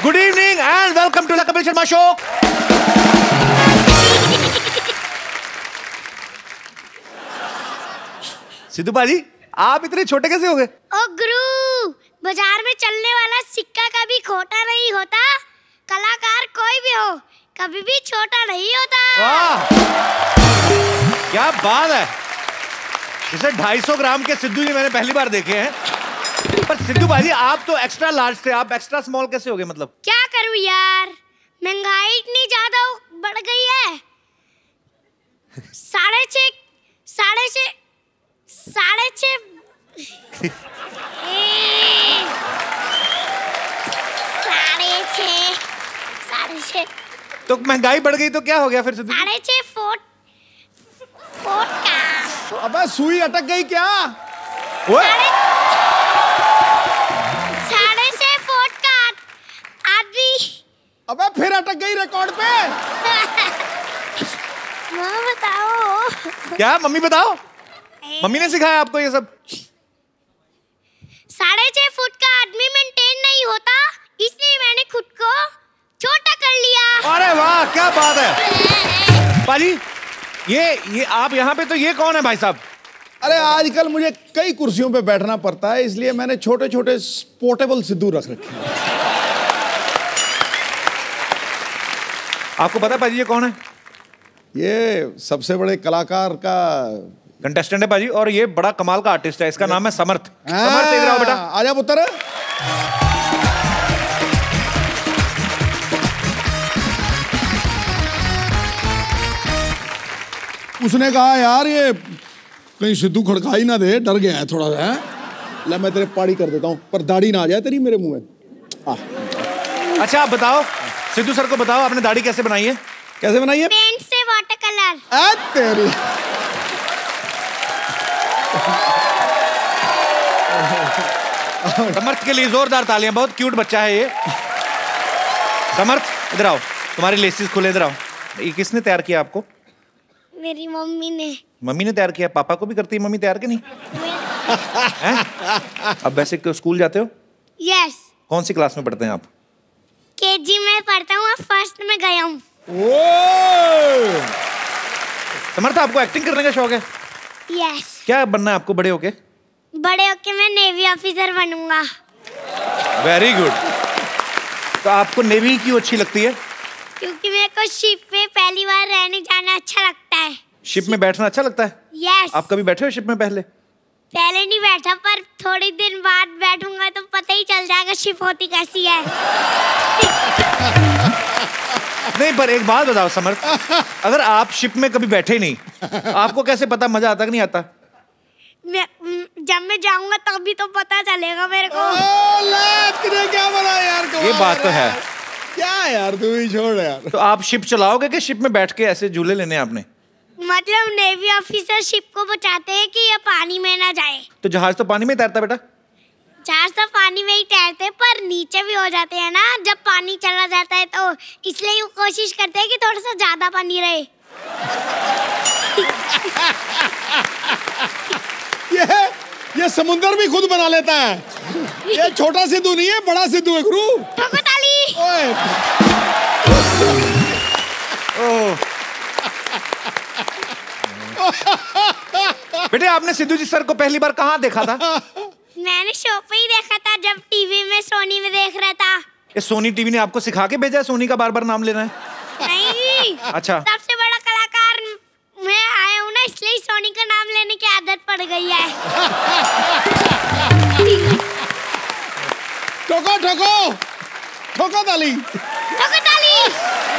Good evening and welcome to the Kapil Sharma show. Sidhu भाजी, आप इतने छोटे कैसे हो गए? ओ गुरु, बाजार में चलने वाला सिक्का कभी खोटा नहीं होता। कलाकार कोई भी हो, कभी भी छोटा नहीं होता। वाह, क्या बात है। इसे 250 ग्राम के सिद्धू जी मैंने पहली बार देखे हैं। पर सिद्धू भाजी, आप तो एक्स्ट्रा लार्ज थे, आप एक्स्ट्रा स्मॉल कैसे हो गए? मतलब क्या करूं यार, महंगाई इतनी ज्यादा बढ़ गई है। 6.5 तो महंगाई बढ़ गई तो क्या हो गया फिर सिद्धू? 6.5 फुट का। अबे सुई अटक गई क्या? ओए 6.5 फुट का आदमी। अबे फिर अटक गई रिकॉर्ड पे। माँ बताओ। क्या? मम्मी बताओ। मम्मी ने सिखाया आपको ये सब? 6.5 फुट का आदमी मेंटेन नहीं होता, इसलिए मैंने खुद को छोटा कर लिया। अरे वाह, क्या बात है। पाजी, ये आप यहाँ पे, तो ये कौन है भाई साहब? अरे आजकल मुझे कई कुर्सियों पे बैठना पड़ता है, इसलिए मैंने छोटे छोटे पोर्टेबल सिद्धू रख रखे हैं। आपको पता है पाजी ये कौन है? ये सबसे बड़े कलाकार का कंटेस्टेंट है पाजी, और ये बड़ा कमाल का आर्टिस्ट है। इसका नाम है समर्थ। समर्थ, इधर आओ बेटा। आजा पुत्र। उसने कहा यार ये कहीं सिद्धू खड़काई ना दे, डर गया है थोड़ा सा। ले मैं तेरे पाड़ी कर देता हूँ, पर दाढ़ी ना आ जाए तेरी मेरे मुंह में। अच्छा आप बताओ, सिद्धू सर को बताओ, आपने दाढ़ी कैसे बनाई है? कैसे बनाई है? पेंट से वाटर कलर। तेरी समर्थ के लिए जोरदार तालियां। बहुत क्यूट बच्चा है ये। समर्थ इधर आओ, तुम्हारी लेसिस खुले, इधर आओ। ये किसने तैयार किया आपको? मेरी मम्मी ने। मम्मी ने तैयार किया? पापा को भी करती है मम्मी तैयार के नहीं? अब वैसे स्कूल जाते हो? यस। कौन सी क्लास में पढ़ते हैं आप? केजी में पढ़ता हूँ, फर्स्ट में गया हूँ। समर्थ, आपको एक्टिंग करने का शौक है? यस। क्या बनना है आपको बड़े होके? बड़े होके मैं नेवी ऑफिसर बनूंगा। Very good. तो आपको नेवी क्यों अच्छी लगती है? क्योंकि मेरे को शिप पे पहली बार रहने जाना अच्छा लगता है। शिप में बैठना अच्छा लगता है? यस। आप कभी बैठे हो शिप में पहले? पहले नहीं बैठा, पर थोड़ी दिन बाद बैठूंगा तो पता ही चल जाएगा शिप होती कैसी है। नहीं, पर एक बात बताओ समर्थ, अगर आप शिप में कभी बैठे ही नहीं, आपको कैसे पता मजा आता कि नहीं आता? जब मैं जाऊंगा तभी तो पता चलेगा मेरे को। क्या बना यार, ये बात तो है। क्या यार, तू ही छोड़ यार। तो आप शिप चलाओगे कि शिप में बैठ के ऐसे झूले लेने आपने? मतलब नेवी ऑफिसर शिप को बचाते हैं कि ये पानी में ना जाए। तो जहाज तो पानी में तैरता बेटा? जहाज तो पानी में ही तैरते, पर नीचे भी हो जाते हैं ना जब पानी चला जाता है, तो इसलिए वो कोशिश करते हैं कि थोड़ा सा ज्यादा पानी रहे। ये समुंदर भी खुद बना लेता है। ये छोटा सिद्धू नहीं है, बड़ा सिद्धू है गुरु। ठोको ताली। बेटे, आपने सिद्धू जी सर को पहली बार कहाँ देखा था? मैंने शो पे ही देखा था, जब टीवी में सोनी में देख रहा था। ये सोनी टीवी ने आपको सिखा के भेजा है सोनी का बार बार नाम लेना है? नहीं। अच्छा। सबसे बड़ा कलाकार मैं आया हूँ ना, इसलिए सोनी का नाम लेने की आदत पड़ गई है। ठोको ठोको ठोको ताली। ठोको ताली।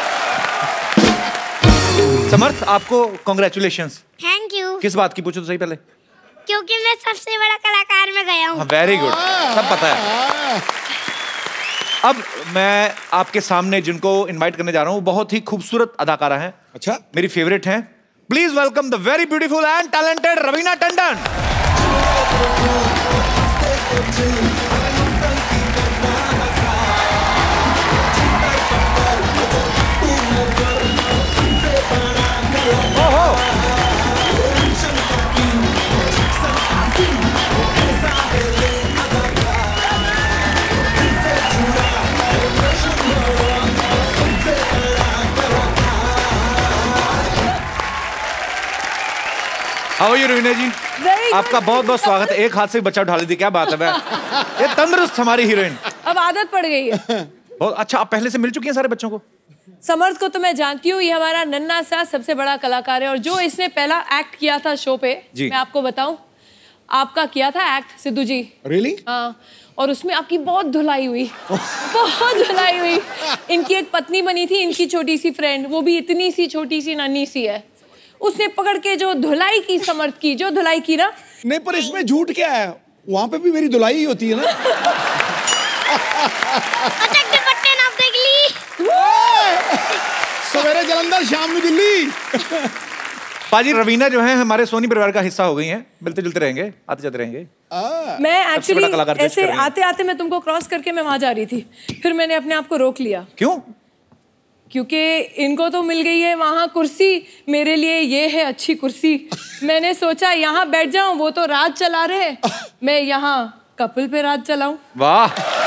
समर्थ, आपको कांग्रेचुलेशंस। Thank you. किस बात की, पूछो तो सही पहले। क्योंकि मैं सबसे बड़ा कलाकार में गया हूँ। वेरी गुड, सब पता है। अब मैं आपके सामने जिनको इनवाइट करने जा रहा हूँ, बहुत ही खूबसूरत अदाकारा हैं। अच्छा, मेरी फेवरेट हैं। Please welcome the very beautiful and talented Raveena Tandon. How are you Raveena ji? आपका बहुत बहुत स्वागत है। एक हाथ से बच्चा उठा ली थी, क्या बात है। ये तंदुरुस्त हमारी हीरोइन। अब आदत पड़ गई है। बहुत अच्छा। आप पहले से मिल चुकी हैं सारे बच्चों को? समर्थ को तो मैं जानती हूँ, ये हमारा नन्हा सा सबसे बड़ा कलाकार है और जो इसने पहला एक्ट किया था शो पे, मैं आपको बताऊं, आपका किया था एक्ट सिद्धू जी। Really? हाँ, और उसमें आपकी बहुत धुलाई हुई, बहुत धुलाई हुई। इनकी एक पत्नी बनी थी, इनकी छोटी सी फ्रेंड, वो भी इतनी सी छोटी सी नन्ही सी है, उसने पकड़ के जो धुलाई की, समर्थ की जो धुलाई की ना। नहीं, पर इसमें झूठ क्या है? वहां पे भी मेरी धुलाई ही होती है ना। सवेरे जलंधर, शाम में दिल्ली। पाजी, रवीना जो है हमारे सोनी परिवार का हिस्सा हो गई हैं। मिलते जुलते रहेंगे, आते जाते रहेंगे। मैं एक्चुअली ऐसे आते आते मैं तुमको क्रॉस करके मैं वहां जा रही थी, फिर मैंने अपने आप को रोक लिया। क्यों? क्योंकि इनको तो मिल गई है वहां कुर्सी, मेरे लिए ये है अच्छी कुर्सी। मैंने सोचा यहाँ बैठ जाऊं, वो तो राज चला रहे, मैं यहाँ कपल पे राज चलाऊं। वाह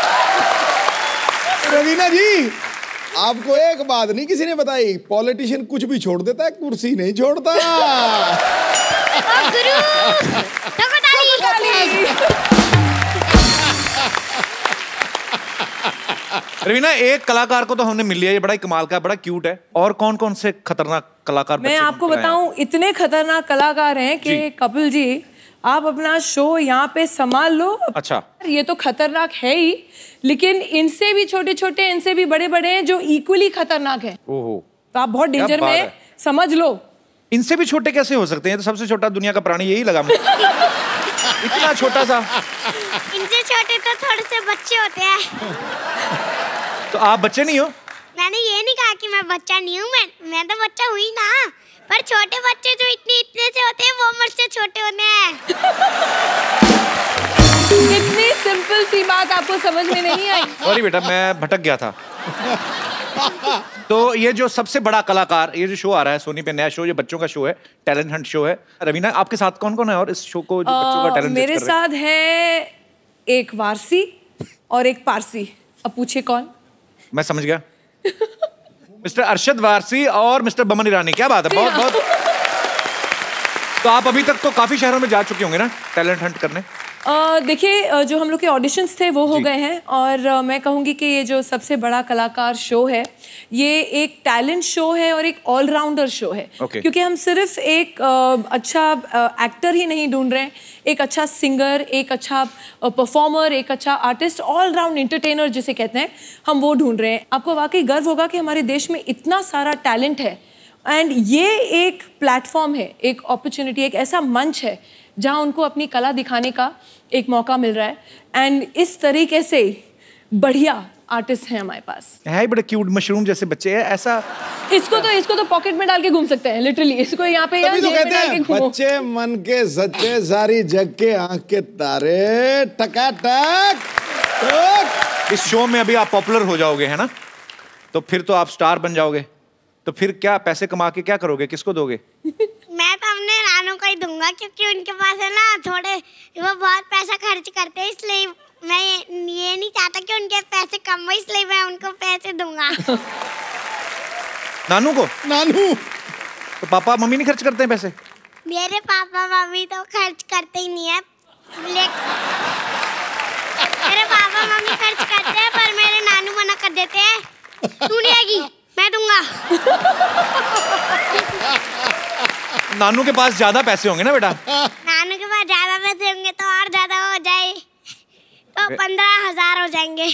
रवीना जी, आपको एक बात नहीं किसी ने बताई, पॉलिटिशियन कुछ भी छोड़ देता है, कुर्सी नहीं छोड़ता। रवीना, एक कलाकार को तो हमने मिल लिया, ये बड़ा ही कमाल का है, बड़ा क्यूट है। और कौन कौन से खतरनाक कलाकार? मैं आपको बताऊं, इतने खतरनाक कलाकार हैं कि कपिल जी, आप अपना शो यहाँ पे संभाल लो। अच्छा, ये तो खतरनाक है ही, लेकिन इनसे भी छोटे छोटे, इनसे भी बड़े बड़े हैं जो इक्वली खतरनाक है। ओहो, तो आप बहुत डेंजर में हैं, समझ लो। इनसे भी छोटे कैसे हो सकते हैं? तो सबसे छोटा दुनिया का प्राणी यही लगा मुझे। इतना छोटा सा। इनसे छोटे तो थोड़े से बच्चे होते हैं। तो आप बच्चे नहीं हो? मैंने ये नहीं कहा कि मैं बच्चा नहीं हूँ, मैं तो बच्चा हुई ना, पर छोटे बच्चे जो इतने से होते हैं वो मुझसे छोटे होते हैं। इतनी सिंपल सी बात आपको समझ में नहीं आई? सॉरी बेटा, मैं भटक गया था। तो ये जो सबसे बड़ा कलाकार, ये जो शो आ रहा है सोनी पे, नया शो, ये बच्चों का शो है, टैलेंट हंट शो है। रवीना, आपके साथ कौन कौन है और इस शो को जो बच्चों का टैलेंट मेरे साथ है एक वारसी और एक पारसी। अब पूछिए कौन? मैं समझ गया। मिस्टर अरशद वारसी और मिस्टर बमन ईरानी। क्या बात है, बहुत बहुत। तो आप अभी तक तो काफी शहरों में जा चुके होंगे ना टैलेंट हंट करने? देखिए, जो हम लोग के ऑडिशंस थे वो हो गए हैं, और मैं कहूँगी कि ये जो सबसे बड़ा कलाकार शो है, ये एक टैलेंट शो है और एक ऑलराउंडर शो है। क्योंकि हम सिर्फ एक अच्छा एक्टर ही नहीं ढूंढ रहे हैं, एक अच्छा सिंगर, एक अच्छा परफॉर्मर, एक अच्छा आर्टिस्ट, ऑलराउंड एंटरटेनर जिसे कहते हैं, हम वो ढूंढ रहे हैं। आपको वाकई गर्व होगा कि हमारे देश में इतना सारा टैलेंट है, एंड ये एक प्लेटफॉर्म है, एक अपॉर्चुनिटी, एक ऐसा मंच है जहाँ उनको अपनी कला दिखाने का एक मौका मिल रहा है। एंड इस तरीके से बढ़िया आर्टिस्ट हैं हमारे पास। है ही बड़े क्यूट मशरूम जैसे बच्चे हैं। ऐसा इसको तो पॉकेट में डाल के घूम सकते हैं, लिटरली। इसको यहाँ पे तभी तो कहते हैं बच्चे मन के सच्चे, सारी जग के आंख के तारे, टकाटक। इस शो में अभी आप पॉपुलर हो जाओगे, है ना? तो फिर तो आप स्टार बन जाओगे। तो फिर क्या पैसे कमा के क्या करोगे, किसको दोगे? मैं तो अपने रानों को ही दूंगा, क्योंकि उनके पास है ना थोड़े, वो बहुत पैसा खर्च करते हैं, इसलिए मैं ये नहीं चाहता कि उनके पैसे कम हो, इसलिए मैं उनको पैसे दूंगा। नानू को? नानू तो पापा मम्मी नहीं खर्च करते हैं पैसे? मेरे पापा मम्मी तो खर्च करते ही नहीं है। मेरे पापा मम्मी खर्च करते हैं, पर मेरे नानू मना कर देते हैं, तू नहीं आएगी, मैं दूंगा। नानू के पास ज्यादा पैसे होंगे ना बेटा? नानू के पास ज्यादा पैसे होंगे तो और ज्यादा हो जाए, तो 15,000 हो जाएंगे।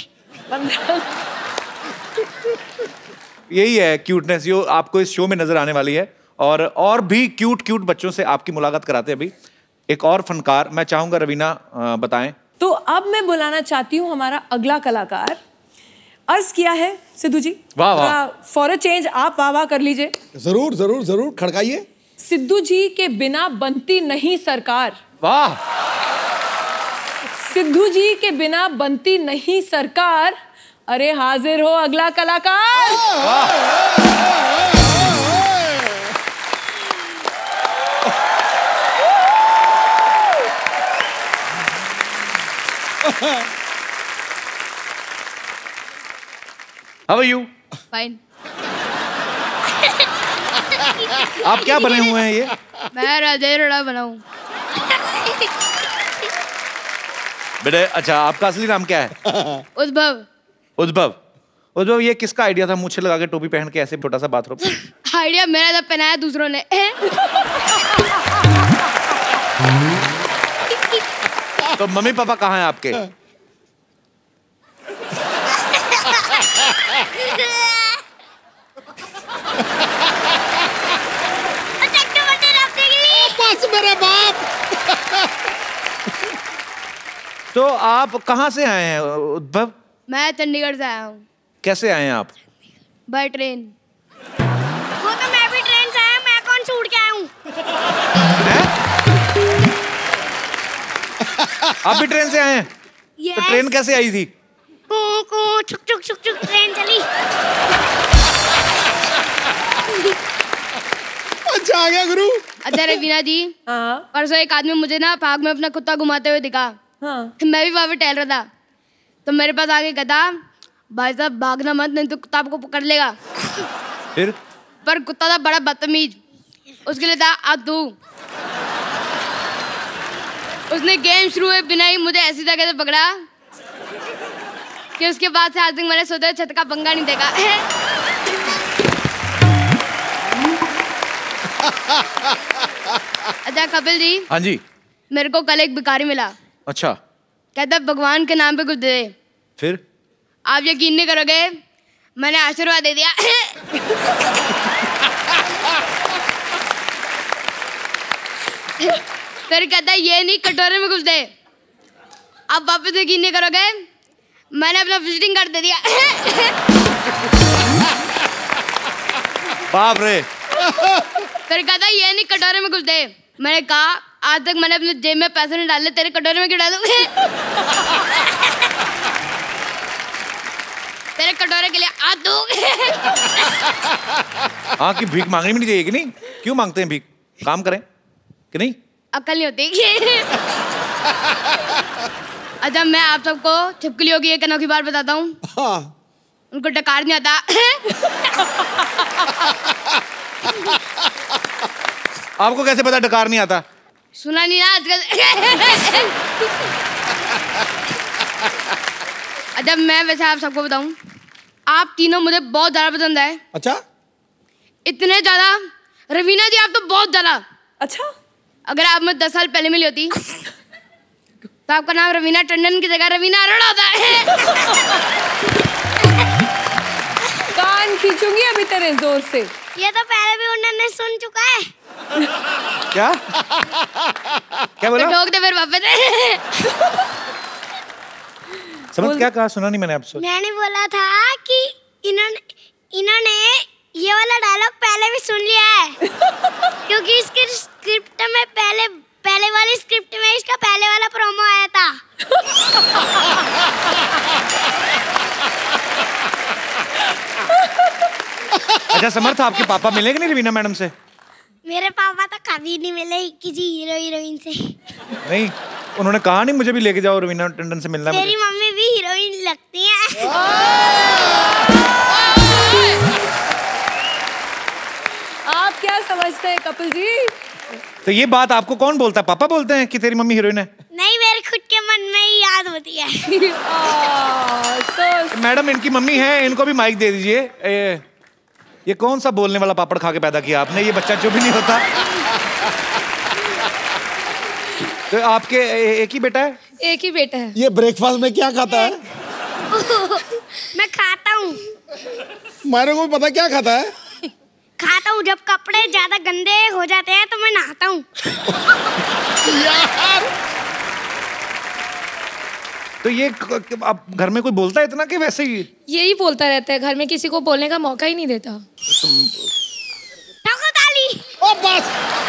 यही है क्यूटनेस जो आपको इस शो में नजर आने वाली है, और भी क्यूट बच्चों से आपकी मुलाकात कराते हैं अभी। एक और फनकार मैं चाहूंगा रवीना बताएं। तो अब मैं बुलाना चाहती हूँ हमारा अगला कलाकार। अर्ज किया है सिद्धू जी, वाह वाह, फॉर अ चेंज आप वाह वाह कर लीजिए। जरूर जरूर जरूर, खड़काइए। सिद्धू जी के बिना बनती नहीं सरकार। वाह। सिद्धू जी के बिना बनती नहीं सरकार। अरे हाजिर हो अगला कलाकार। How are you? Fine. आप क्या बने हुए हैं ये? मैं राजा रोड़ा बनाऊं। बेटे अच्छा, आपका असली नाम क्या है? उद्भव। उद्भव। उद्भव, ये किसका आइडिया था मूछे लगा के टोपी पहन के ऐसे छोटा सा बाथरूम? आइडिया मेरा था, पहनाया दूसरों ने। तो मम्मी पापा कहाँ हैं आपके? बस मेरे बाप। तो आप कहाँ से आए हैं उद्भव? मैं चंडीगढ़ से आया हूँ। कैसे आए हैं आप? By train. वो तो मैं भी ट्रेन से आया, मैं कौन से उड़ के आया हूँ? आप भी ट्रेन से आए हैं? Yes. तो ट्रेन कैसे आई थी? कू कू छुक छुक छुक छुक ट्रेन चली। अच्छा आ गया गुरु। अच्छा रवीना जी, परसों एक आदमी मुझे ना पार्क में अपना कुत्ता घुमाते हुए दिखा। मैं भी वहाँ पे टहल रहा था, तो मेरे पास आके कहता, भाई साहब भागना मत, नहीं तो कुत्ता आपको पकड़ लेगा। फिर? पर कुत्ता था बड़ा बदतमीज, उसके लिए था आ तू। उसने गेम शुरू हुए बिना ही मुझे ऐसी जगह से पकड़ा कि उसके बाद से आज तक मैंने सोचा छत का पंगा नहीं देखा। अच्छा कपिल जी। हाँ जी। मेरे को कल एक भिखारी मिला। अच्छा। कहता भगवान के नाम पे कुछ दे दे। फिर? आप यकीन नहीं करोगे, मैंने आशीर्वाद दे दिया। फिर कहता ये नहीं, कटोरे में कुछ दे। आप वापस यकीन नहीं करोगे, मैंने अपना विजिटिंग कार्ड दे दिया। बाप रे। फिर कहता ये नहीं, कटोरे में कुछ दे। मैंने कहा आज तक मैंने अपने जेब में पैसे नहीं डाले, तेरे कटोरे में क्यों डालूं? तेरे कटोरे के लिए आ दूं। हाँ, कि भीख मांगनी भी नहीं चाहिए कि नहीं? क्यों मांगते हैं भीख? काम करें कि नहीं? अक्ल नहीं होती। अच्छा मैं आप सबको छिपकलियों की एक अनोखी बात बताता हूँ। हाँ। उनको डकार नहीं आता। आपको कैसे पता डकार नहीं आता? सुना नहीं ना आजकल। अच्छा मैं वैसे आप सबको बताऊं, आप तीनों मुझे बहुत ज्यादा पसंद है। अच्छा? इतने ज्यादा, रवीना जी आप तो बहुत ज्यादा। अच्छा? अगर आप मुझे 10 साल पहले मिली होती तो आपका नाम रवीना टंडन की जगह रवीना अरोड़ा होता है। कान खींचूंगी अभी तेरे जोर से। ये तो पहले भी उन्होंने सुन चुका है। क्या? क्या बोला? ठोक दे फिर वापस। समझ क्या कहा? सुना नहीं मैंने आपसे। मैंने बोला था कि इन्होंने ये वाला डायलॉग पहले भी सुन लिया है। क्योंकि इसकी स्क्रिप्ट में पहले वाली स्क्रिप्ट में इसका पहले वाला प्रोमो आया था। अच्छा समर्थ, आपके पापा मिलेंगे नहीं रवीना मैडम से? मेरे पापा तो कभी नहीं मिले किसी हीरो हीरोइन से। नहीं, उन्होंने कहा नहीं मुझे भी लेके जाओ, रवीना टंडन से मिलना है। मेरी मम्मी भी हीरोइन लगती है। आप क्या समझते हैं कपिल जी? तो ये बात आपको कौन बोलता है? पापा बोलते हैं कि तेरी मम्मी हीरोइन है? नहीं, मेरे खुद के मन में ही याद होती है। मैडम इनकी मम्मी है, इनको भी माइक दे दीजिए। ये कौन सा बोलने वाला पापड़ खा के पैदा किया आपने? ये बच्चा जो भी नहीं होता। तो आपके एक ही बेटा है? एक ही बेटा है। ये ब्रेकफास्ट में क्या खाता है? मैं खाता हूँ। मेरे को भी पता क्या खाता है। खाता हूँ, जब कपड़े ज्यादा गंदे हो जाते हैं तो मैं नहाता हूँ। यार तो ये अब घर में कोई बोलता है इतना कि वैसे ही? यही बोलता रहता है, घर में किसी को बोलने का मौका ही नहीं देता। ठोको ताली। ओ बस।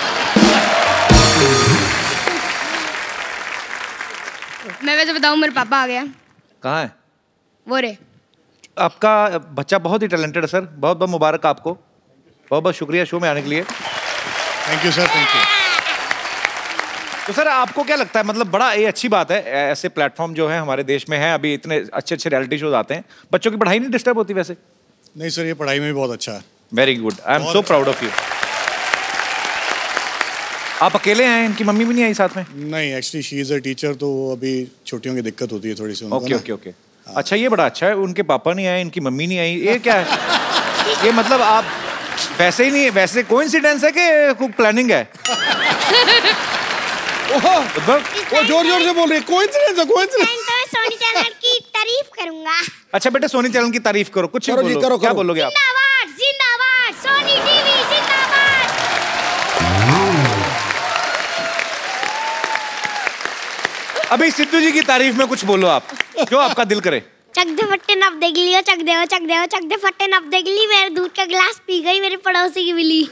मैं वैसे बताऊं, मेरे पापा आ गया। कहाँ है? वो रे। आपका बच्चा बहुत ही टैलेंटेड है सर, बहुत बहुत मुबारक आपको। बहुत बहुत शुक्रिया शो में आने के लिए। Thank you sir, thank you. तो सर आपको क्या लगता है, मतलब बड़ा ये अच्छी बात है, ऐसे प्लेटफॉर्म जो है हमारे देश में है, अभी इतने अच्छे अच्छे रियलिटी शोज आते हैं, बच्चों की पढ़ाई नहीं डिस्टर्ब होती वैसे? नहीं सर, ये पढ़ाई में भी बहुत अच्छा है। Very good, I am so proud of you. आप अकेले हैं, इनकी मम्मी भी नहीं आई साथ में? नहीं, actually she is a teacher, तो अभी छुट्टियों की दिक्कत होती है थोड़ी सी उनको। Okay okay okay. अच्छा, ये बड़ा अच्छा है, उनके पापा नहीं आए, इनकी मम्मी नहीं आई, ये क्या है? ये मतलब आप वैसे ही नहीं, वैसे कोइंसिडेंस है कि कोई प्लानिंग है? वो जोर जोर से बोल रही है, कोइंसिडेंस है, कोइंसिडेंस। तो मैं सोनी चैनल की तारीफ करूंगा। अच्छा बेटे, सोनी चैनल की तारीफ करो, कुछ करो जी, बोलो। करो, क्या करो। बोलोगे आप? जिंदाबाद जिंदाबाद, सोनी टीवी जिंदाबाद। अभी सिद्धू जी की तारीफ में कुछ बोलो आप, जो आपका दिल करे। चक दे फट्टे नप दे गिली, चक दे चक दे फट्टे नप दे गिली, मेरे दूध का गिलास पी गई मेरे पड़ोसी की बिल्ली।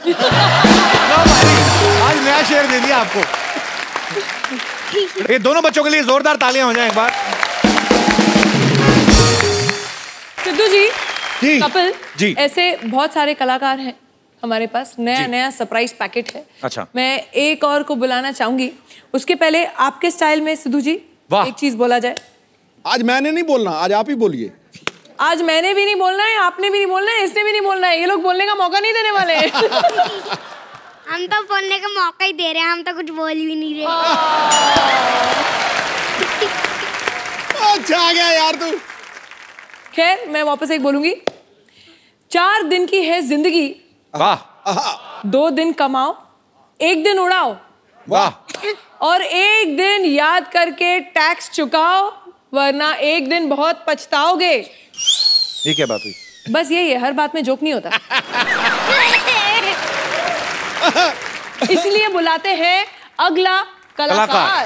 आज नया शेर दे दिया आपको। ये दोनों बच्चों के लिए जोरदार तालियां हो जाएं एक बार। सिद्धू जी, कपिल जी, ऐसे बहुत सारे कलाकार हैं हमारे पास, नया नया सरप्राइज पैकेट है। अच्छा, मैं एक और को बुलाना चाहूंगी। उसके पहले आपके स्टाइल में सिद्धू जी एक चीज बोला जाए। आज मैंने नहीं बोलना, आज आप ही बोलिए। आज मैंने भी नहीं बोलना है, आपने भी नहीं बोलना है, इसने भी नहीं बोलना है। ये लोग बोलने का मौका नहीं देने वाले हैं। हम तो बोलने का मौका ही दे रहे हैं, हम तो कुछ बोल भी नहीं रहे। अच्छा आ गया यार तू। खैर, मैं वापस एक बोलूंगी। 4 दिन की है जिंदगी, वाह। 2 दिन कमाओ, 1 दिन उड़ाओ, वाह। और 1 दिन याद करके टैक्स चुकाओ, वरना 1 दिन बहुत पछताओगे। ये क्या बात हुई? बस यही है, हर बात में जोक नहीं होता। इसलिए बुलाते हैं अगला कलाकार।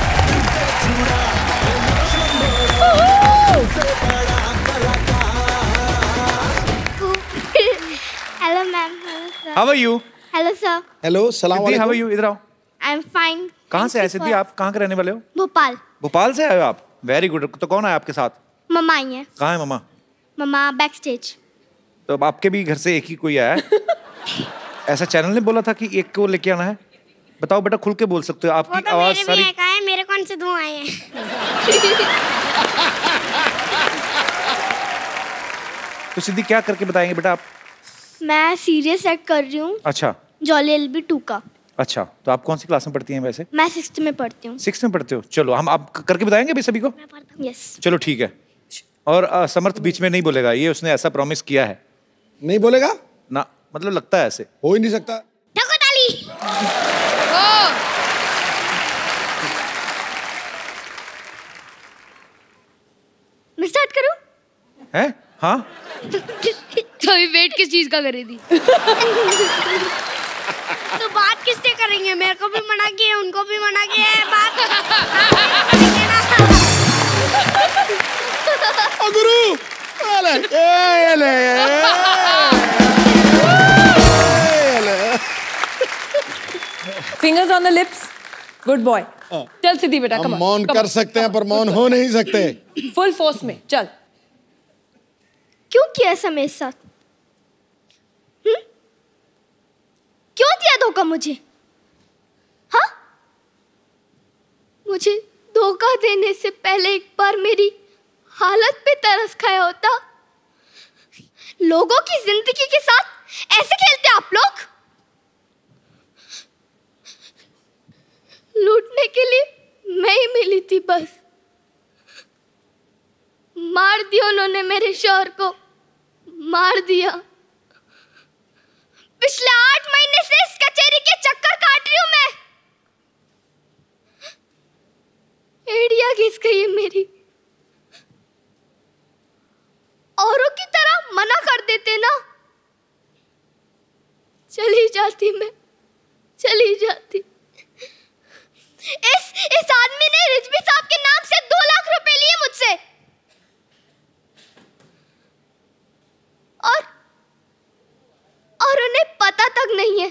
Hello ma'am. How are you? Hello sir. Hello, सलाम वालेकुम। How are you? इधर आओ। I am fine. कहाँ से आए सिद्धि? आप कहाँ के रहने वाले हो? भोपाल। भोपाल से आए हो आप? Very good. तो कौन है आपके साथ? मम्मा आई है। कहाँ है मम्मा? मम्मा बैक स्टेज। तो अब आपके भी घर से एक ही कोई आया है? ऐसा चैनल ने बोला था कि एक को लेके आना है? बताओ बेटा, खुल के बोल सकते हो, आपकी तो आवाज मेरे सारी। भी एक आए, मेरे कौन से 2 आए हैं? तो सिद्धि क्या करके बताएंगे बेटा आप? मैं सीरियस एक्ट कर रही हूँ। अच्छा, जॉली LB 2 का। अच्छा, तो आप कौन सी क्लास में पढ़ती हैं वैसे? मैं 6th में पढ़ती हूँ। 6th में पढ़ते हो? चलो, हम आप करके बताएंगे अभी सभी को। यस। चलो ठीक है। और समर्थ बीच में नहीं बोलेगा, ये उसने ऐसा प्रॉमिस किया है। नहीं बोलेगा ना, मतलब लगता है ऐसे। हो ही नहीं सकता। ठोको ताली। मैं स्टार्ट करूं? हैं? हाँ। तो अभी वेट किस चीज का करी थी? तो बात किससे करेंगे? मेरे को भी मना किया, उनको भी मना किया है, बात गुरु fingers on the lips, good boy. चल सिद्धि बेटा, हम मौन कर सकते हैं पर मौन हो नहीं सकते। फुल फोर्स में चल। क्यों किया ऐसा मेरे साथ? क्यों दिया धोखा मुझे? हाँ, मुझे धोखा देने से पहले एक बार मेरी हालत पे तरस खाया होता। लोगों की जिंदगी के साथ ऐसे खेलते आप लोग? लूटने के लिए मैं ही मिली थी बस। मार दिया उन्होंने मेरे शौहर को, मार दिया। पिछले 8 महीने से इस कचहरी के चक्कर काट रही हूं मैं। एड़िया घिस गई है मेरी। औरों की तरह मना कर देते ना, चली जाती मैं, चली जाती। इस आदमी ने रिजवी साहब के नाम से 2 लाख रुपए लिए मुझसे, और उन्हें पता तक नहीं है।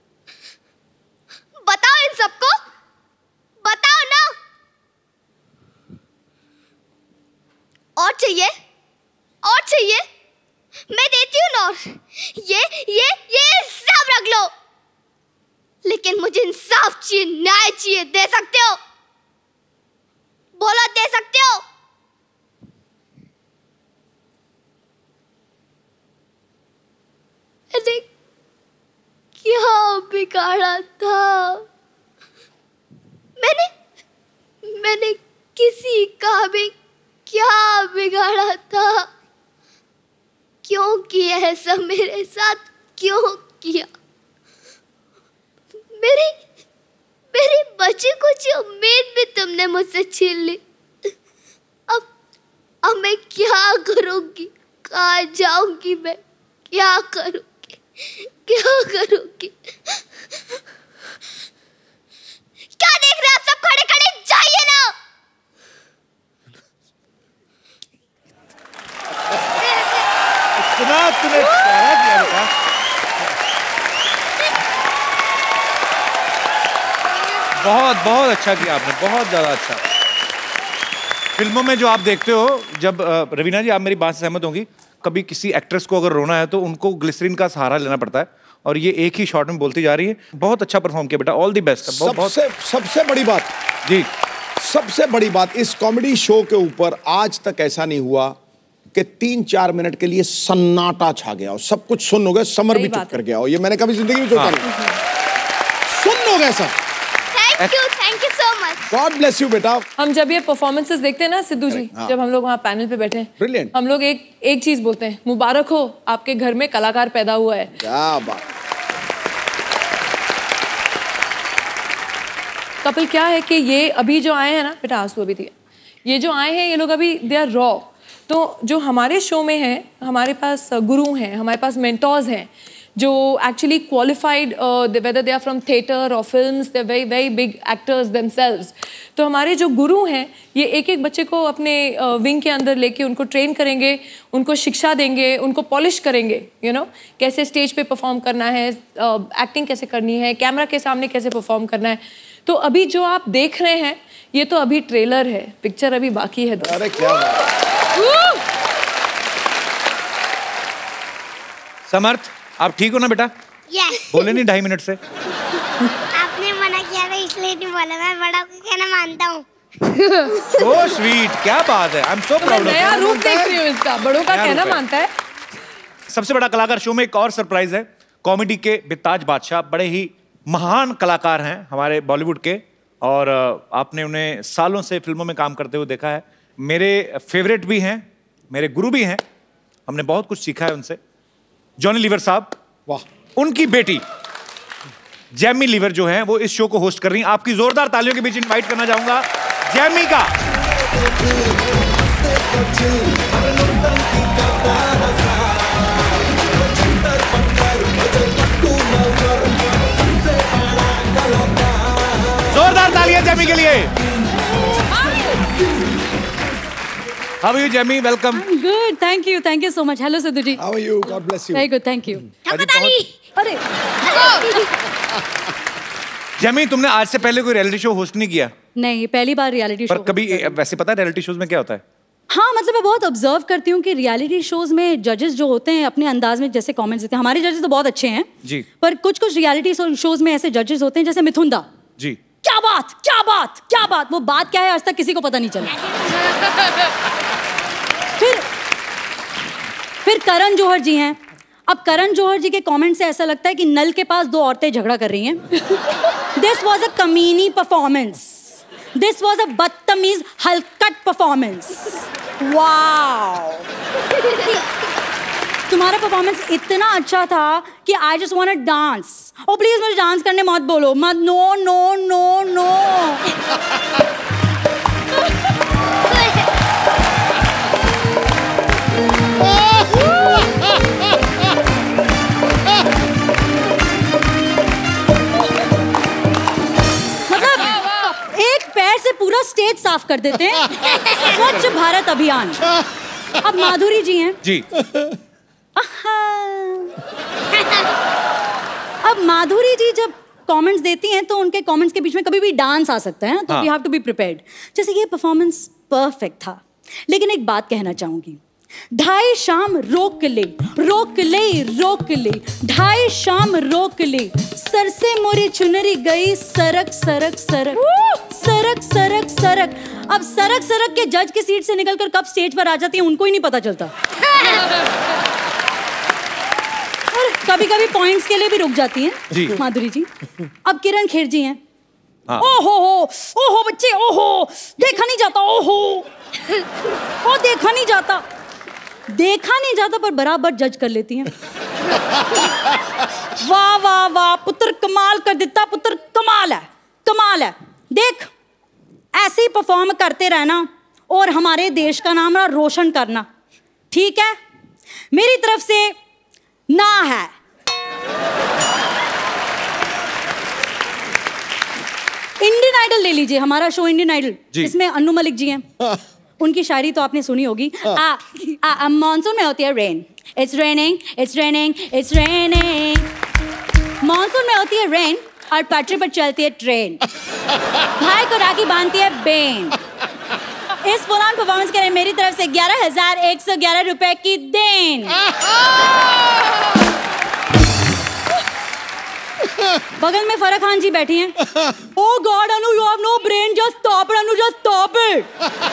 बताओ इन सबको, बताओ ना। और चाहिए, और चाहिए, मैं देती हूँ ना। और ये सब रख लो, लेकिन मुझे इंसाफ चाहिए, न्याय चाहिए। दे सकते हो? बोलो, दे सकते हो? अरे क्या बिगाड़ा था मैंने किसी का भी क्या बिगाड़ा था? क्यों किया ऐसा मेरे साथ? क्यों किया? मेरी बची कुछ उम्मीद भी तुमने मुझसे छीन ली। अब मैं क्या करूंगी? कहाँ जाऊंगी मैं? क्या करूंगी? क्या करूंगी? क्या देख रहे हैं आप सब? खड़े खड़े जाइए ना। इतना तूने प्यारा किया बेटा। बहुत बहुत अच्छा किया आपने, बहुत ज्यादा अच्छा। फिल्मों में जो आप देखते हो, जब रवीना जी आप मेरी बात से सहमत होंगी, कभी किसी एक्ट्रेस को अगर रोना है तो उनको ग्लिसरीन का सहारा लेना पड़ता है, और ये एक ही शॉट में बोलती जा रही है। बहुत अच्छा परफॉर्म किया बेटा, ऑल द बेस्ट। सबसे बड़ी बात जी, सबसे बड़ी बात, इस कॉमेडी शो के ऊपर आज तक ऐसा नहीं हुआ कि 3-4 मिनट के लिए सन्नाटा छा गया हो, सब कुछ सुन हो गया, समर भी चुप कर गया हो। ये मैंने कभी जिंदगी में सोचा नहीं। सुन हो गया सब। Thank you so much. God bless you बेटा। हम जब ये परफॉर्मेंसेस देखते हैं ना सिद्धू जी, जब हम लोग वहाँ पैनल पे बैठे हैं, ब्रिलियंट, हम लोग एक चीज बोलते हैं, मुबारक हो आपके घर में कलाकार पैदा हुआ है। क्या बात। कपिल, क्या है कि ये अभी जो आए हैं ना बेटा, आंसू अभी थी, ये जो आए हैं ये लोग अभी दे आर रॉ। तो जो हमारे शो में है, हमारे पास गुरु हैं, हमारे पास मेंटोर्स हैं जो actually qualified, whether they are from theatre और films, they very very big actors themselves. तो हमारे जो गुरु हैं ये एक एक बच्चे को अपने विंग के अंदर लेके उनको ट्रेन करेंगे, उनको शिक्षा देंगे, उनको पॉलिश करेंगे, यू नो, कैसे स्टेज पे परफॉर्म करना है, एक्टिंग कैसे करनी है, कैमरा के सामने कैसे परफॉर्म करना है। तो अभी जो आप देख रहे हैं ये तो अभी ट्रेलर है, पिक्चर अभी बाकी है। अरे क्या बात। समर्थ आप ठीक हो ना बेटा? यस। बोले नहीं 2.5 मिनट से? आपने मना किया था इसलिए नहीं बोला, मैं बड़ा को कहना मानता हूँ। So sweet, क्या बात है। I'm so proud of you। नया रूप देख रही हूँ इसका, बड़ों का कहना मानता है। सबसे बड़ा कलाकार शो में एक और सरप्राइज है। कॉमेडी के बेताज बादशाह, बड़े ही महान कलाकार हैं हमारे बॉलीवुड के, और आपने उन्हें सालों से फिल्मों में काम करते हुए देखा है। मेरे फेवरेट भी हैं, मेरे गुरु भी हैं, हमने बहुत कुछ सीखा है उनसे। जॉनी लीवर साहब, वाह। उनकी बेटी जैमी लीवर जो है वो इस शो को होस्ट कर रही हैं। आपकी जोरदार तालियों के बीच इनवाइट करना चाहूंगा जैमी का। जोरदार तालियां जैमी के लिए। How are you, Jamie? Welcome. I'm good. Thank you so much. Hello, Sidhu ji. How are you? God bless you. Very good. Thank you. अरे जैमी, तुमने आज से पहले कोई रियलिटी शो होस्ट नहीं किया? नहीं, पहली बार रियलिटी शो। पर कभी वैसे पता है रियलिटी शोज में क्या होता है? हाँ, मतलब मैं बहुत ऑब्जर्व करती हूँ कि रियलिटी शोज में जजेस जो होते हैं अपने अंदाज में जैसे कमेंट्स देते हैं। हमारे जजेस तो बहुत अच्छे हैं जी, पर कुछ रियलिटी शोज में ऐसे जजेस होते हैं जैसे मिथुन दा जी। क्या बात क्या बात क्या बात, वो बात क्या है आज तक किसी को पता नहीं चला। फिर करण जौहर जी हैं। अब करण जौहर जी के कमेंट से ऐसा लगता है कि नल के पास 2 औरतें झगड़ा कर रही हैं। दिस वॉज अ कमीनी परफॉर्मेंस, दिस वॉज अ बदतमीज हलकट परफॉर्मेंस। वाओ, तुम्हारा परफॉर्मेंस इतना अच्छा था कि I just want to dance. Oh please मुझे डांस करने मत बोलो, मत। No no no no. से पूरा स्टेज साफ कर देते हैं। स्वच्छ भारत अभियान। अब माधुरी जी हैं जी। अब माधुरी जी जब कमेंट्स देती हैं तो उनके कमेंट्स के बीच में कभी भी डांस आ सकता है, तो we have to be prepared. जैसे ये परफॉर्मेंस परफेक्ट था, लेकिन एक बात कहना चाहूंगी, 2:30 शाम रोक ले रोक ले रोक ले, 2:30 शाम रोक ले, सर से मोरी चुनरी गई सरक सरक सरक सरक सरक सरक। अब सरक सरक के जज की सीट से निकलकर कब स्टेज पर आ जाती है उनको ही नहीं पता चलता। और कभी कभी पॉइंट्स के लिए भी रुक जाती हैं माधुरी जी। अब किरण खेर जी हैं, ओहो बच्चे, ओहो देखा नहीं जाता, ओहो ओ देखा नहीं जाता पर बराबर जज कर लेती हैं। वाह वाह वाह, पुत्र कमाल कर देता, पुत्र कमाल है। देख ऐसे ही परफॉर्म करते रहना और हमारे देश का नाम रोशन करना, ठीक है? मेरी तरफ से ना है। इंडियन आइडल ले लीजिए, हमारा शो इंडियन आइडल, इसमें अन्नू मलिक जी हैं। उनकी शायरी तो आपने सुनी होगी। मॉनसून में होती है रेन, इट्स रेनिंग। मॉनसून में होती है रेन और पटरी पर चलती है ट्रेन, भाई को राखी बांधती है बेन। इस पुरान परफॉर्मेंस के लिए मेरी तरफ से 11,111 रुपए की देन। बगल में फराह खान जी बैठी हैं। Oh God, Anu, you have no brain. Just stop it, Anu. Just stop it.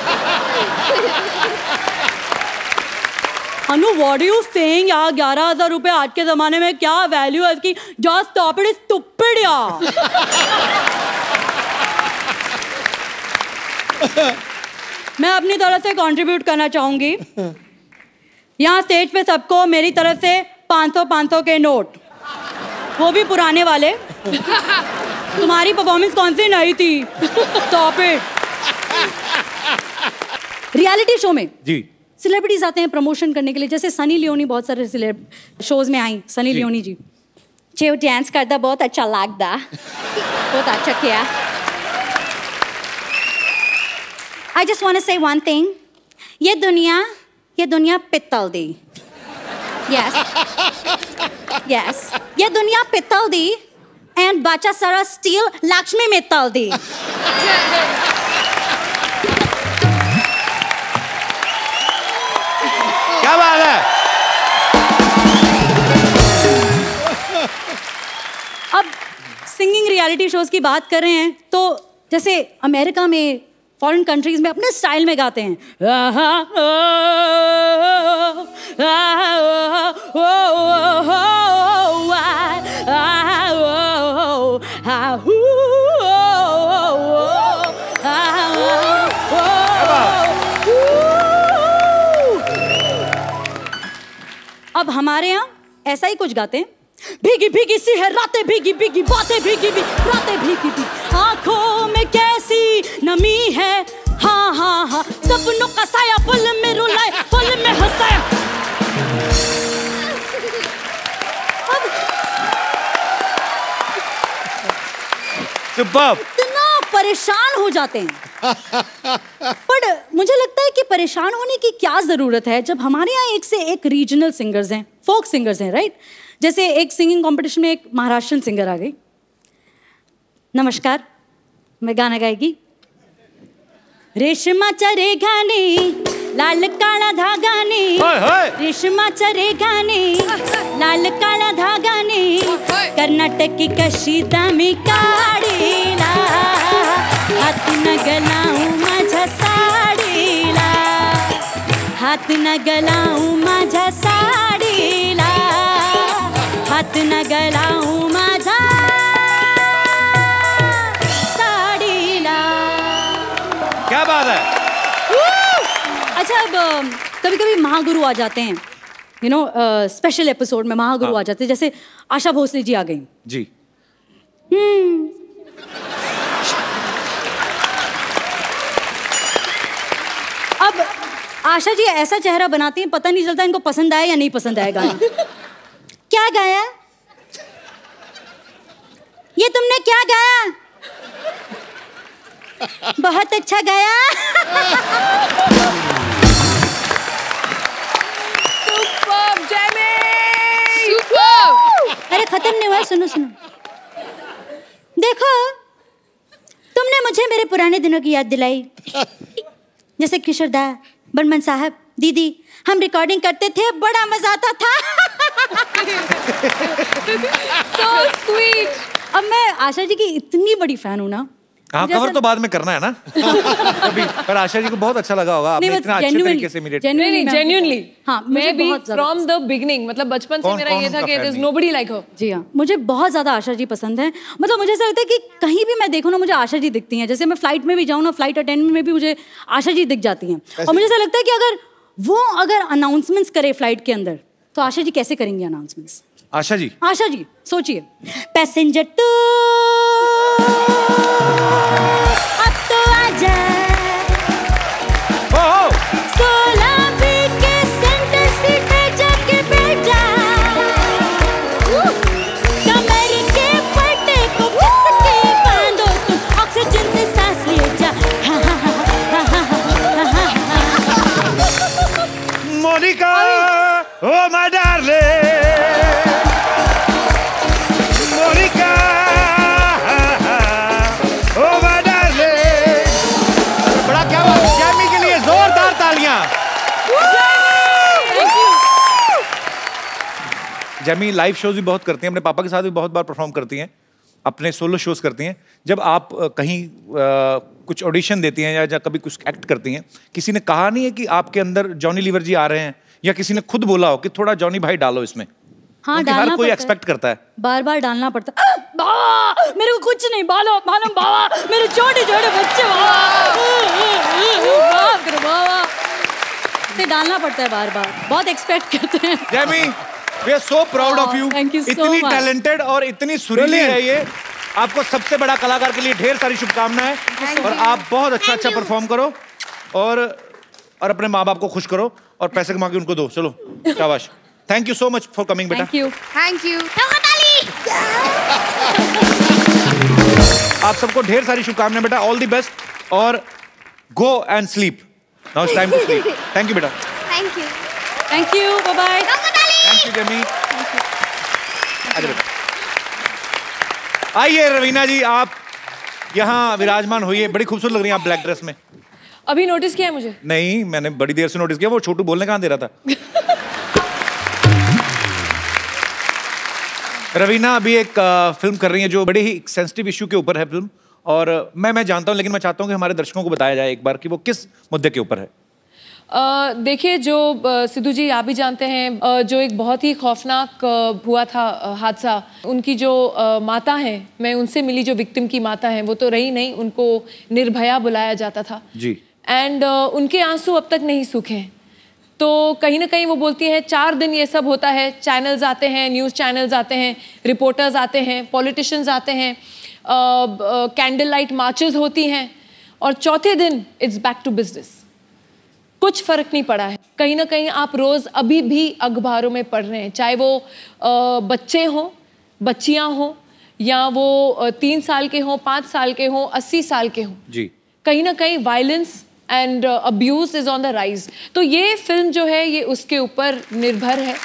Anu, what are you saying यार? 11,000 रुपए आज के जमाने में क्या वैल्यू है इसकी? Just stop it, stupid यार। मैं अपनी तरफ से कंट्रीब्यूट करना चाहूंगी। यहाँ स्टेज पे सबको मेरी तरफ से 500 के नोट, वो भी पुराने वाले। तुम्हारी परफॉर्मेंस कौन सी नई थी? Stop it. रियलिटी शो में जी सेलिब्रिटीज आते हैं प्रमोशन करने के लिए, जैसे सनी लियोनी बहुत सारे शोज में आई। सनी लियोनी जी जो डांस करता बहुत अच्छा लगता, बहुत अच्छा किया। I just want to say one thing, ये दुनिया पित्तल दी। Yes, ये दुनिया पित्तल दी and बच्चा सारा स्टील लक्ष्मी मित्तल दी। क्या बात है। अब सिंगिंग रियलिटी शोज की बात कर रहे हैं तो जैसे अमेरिका में, फॉरेन कंट्रीज में अपने स्टाइल में गाते हैं। अब हमारे यहाँ ऐसा ही कुछ गाते हैं। भीगी भीगी सी है रातें, भीगी भीगी बातें, भीगी भी रातें, भीगी भी आंखों में कैसी नमी है। हाँ सपनों का साया पल में रुलाए, पल में हंसाया। इतना परेशान हो जाते हैं। पर मुझे लगता है कि परेशान होने की क्या जरूरत है जब हमारे यहाँ एक से एक रीजनल सिंगर्स हैं, फोक सिंगर्स हैं, राइट? जैसे एक सिंगिंग कंपटीशन में एक महाराष्ट्रन सिंगर आ गई। नमस्कार, मैं गाना गाएगी। रेशमाचा रेघाने लाल काळा धागाने, रेशमाचा रेघाने लाल काळा धागाने, कर्नाटकी कशी दामी काढीला, हात न गलाऊ माझ्या साडीला, हात न गलाऊ माझ्या साडीला, हात न गलाऊ माझ्या साडीला। क्या बात है। अच्छा, अब कभी कभी महागुरु आ जाते हैं, यू नो, स्पेशल एपिसोड में महागुरु आ जाते हैं। जैसे आशा भोसले जी आ गई जी। अब आशा जी ऐसा चेहरा बनाती हैं, पता नहीं चलता इनको पसंद आया या नहीं पसंद आया गाना। क्या गाया? ये तुमने क्या गाया? बहुत अच्छा गाया। Super Jamie, super. अरे खत्म नहीं हुआ, सुनो सुनो। देखो, तुमने मुझे मेरे पुराने दिनों की याद दिलाई। जैसे किशोर दा, बर्मन साहब, दीदी, हम रिकॉर्डिंग करते थे, बड़ा मजा आता था। So sweet। अब मैं आशा जी की इतनी बड़ी फैन हूं ना, हाँ, कवर तो बाद में करना है ना कभी। पर आशा जी को बहुत अच्छा लगा होगा, आपने इतना अच्छे तरीके से जेन्युइनली। हाँ, मैं भी फ्रॉम द बिगनिंग, मतलब बचपन से मेरा ये था कि there is nobody like her. जी हाँ, मुझे बहुत ज्यादा आशा जी पसंद है। मतलब मुझे ऐसा लगता है कि कहीं भी मैं देखूँ ना, मुझे आशा जी दिखती हैं। जैसे मैं फ्लाइट में भी जाऊँ ना, फ्लाइट अटेंडेंट में भी मुझे आशा जी दिख जाती हैं। और मुझे ऐसा लगता है कि अगर अनाउंसमेंट्स करे फ्लाइट के अंदर, तो आशा जी कैसे करेंगी अनाउंसमेंट्स? आशा जी सोचिए, पैसेंजर टू अब तो आजा, 16B के सेंटर सीट पे जाके बैठ जा, कमर के पट्टे को कस के बांधो तुम, ऑक्सीजन से सांस ले जा। Monica, oh my darling, Monica, oh my darling. बड़ा क्या बात, जैमी के लिए जोरदार तालियां। जैमी लाइव शोज भी बहुत करती हैं, अपने पापा के साथ भी बहुत बार परफॉर्म करती हैं, अपने सोलो शोज करती हैं। जब आप कहीं कुछ ऑडिशन देती हैं या कभी कुछ एक्ट करती हैं, किसी ने कहा नहीं है कि आपके अंदर जॉनी लीवर जी आ रहे हैं, या किसी ने खुद बोला हो कि थोड़ा जॉनी भाई डालो इसमें? हाँ, हर कोई एक्सपेक्ट करता है, बार बार डालना पड़ता है। बाबा मेरे को कुछ नहीं मालूम बाबा, मेरे छोटे छोटे बच्चे बाबा से डालना पड़ता है बार बार, बहुत एक्सपेक्ट करते हैं। Jamie, we are so proud of you. इतनी टैलेंटेड और इतनी सुरीली है ये। आपको सबसे बड़ा कलाकार के लिए ढेर सारी शुभकामनाएं, और आप बहुत अच्छा परफॉर्म करो और अपने माँ बाप को खुश करो और पैसे कमा के उनको दो। चलो शाबाश। Thank you so much for coming बेटा। Thank you. आप सबको ढेर सारी शुभकामनाएं बेटा, ऑल द बेस्ट, और go and sleep now, it's time to sleep. Thank you बेटा। Thank you, bye bye. Thank you Jamie. आइए रवीना जी, आप यहाँ विराजमान होइए, बड़ी खूबसूरत लग रही हैं आप ब्लैक ड्रेस में। अभी नोटिस किया है मुझे? नहीं, मैंने बड़ी देर से नोटिस किया, वो छोटू बोलने कहाँ दे रहा था। रवीना अभी एक फिल्म कर रही है जो बड़े ही सेंसिटिव इश्यू के ऊपर है फिल्म, और मैं जानता हूँ, लेकिन मैं चाहता हूँ कि हमारे दर्शकों को बताया जाए एक बार कि वो किस मुद्दे के ऊपर है। देखिए, जो सिद्धू जी आप भी जानते हैं, जो एक बहुत ही खौफनाक हुआ था हादसा, उनकी जो माता हैं, मैं उनसे मिली, जो विक्टिम की माता हैं, वो तो रही नहीं, उनको निर्भया बुलाया जाता था जी, एंड उनके आंसू अब तक नहीं सूखे। तो कहीं ना कहीं वो बोलती हैं 4 दिन ये सब होता है, चैनल्स आते हैं, न्यूज़ चैनल्स आते हैं, रिपोर्टर्स आते हैं, पॉलिटिशियंस आते हैं, कैंडल लाइट मार्चेस होती हैं, और चौथे दिन इट्स बैक टू बिजनेस। कुछ फर्क नहीं पड़ा है। कहीं ना कहीं आप रोज़ अभी भी अखबारों में पढ़ रहे हैं, चाहे वो बच्चे हों, बच्चियां हों, या वो 3 साल के हों, 5 साल के हों, 80 साल के हों जी, कहीं ना कहीं violence and abuse is on the rise. तो ये फिल्म जो है ये उसके ऊपर निर्भर है।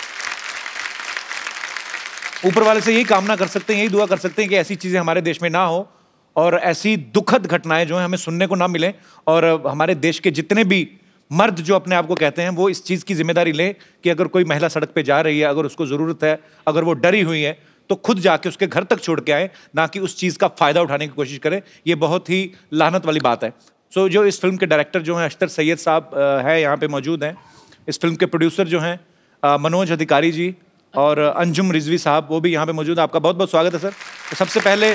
ऊपर वाले से यही कामना कर सकते हैं, यही दुआ कर सकते हैं कि ऐसी चीजें हमारे देश में ना हो, और ऐसी दुखद घटनाएं जो हैं हमें सुनने को ना मिले, और हमारे देश के जितने भी मर्द जो अपने आप को कहते हैं वो इस चीज़ की जिम्मेदारी लें कि अगर कोई महिला सड़क पे जा रही है, अगर उसको ज़रूरत है, अगर वो डरी हुई है, तो खुद जाके उसके घर तक छोड़ के आए, ना कि उस चीज़ का फ़ायदा उठाने की कोशिश करें। ये बहुत ही लानत वाली बात है। सो जो इस फिल्म के डायरेक्टर जो हैं अख्तर सैयद साहब है, यहाँ पे मौजूद हैं। इस फिल्म के प्रोड्यूसर जो हैं मनोज अधिकारी जी और अंजुम रिजवी साहब, वो भी यहाँ पे मौजूद है। आपका बहुत बहुत स्वागत है सर। तो सबसे पहले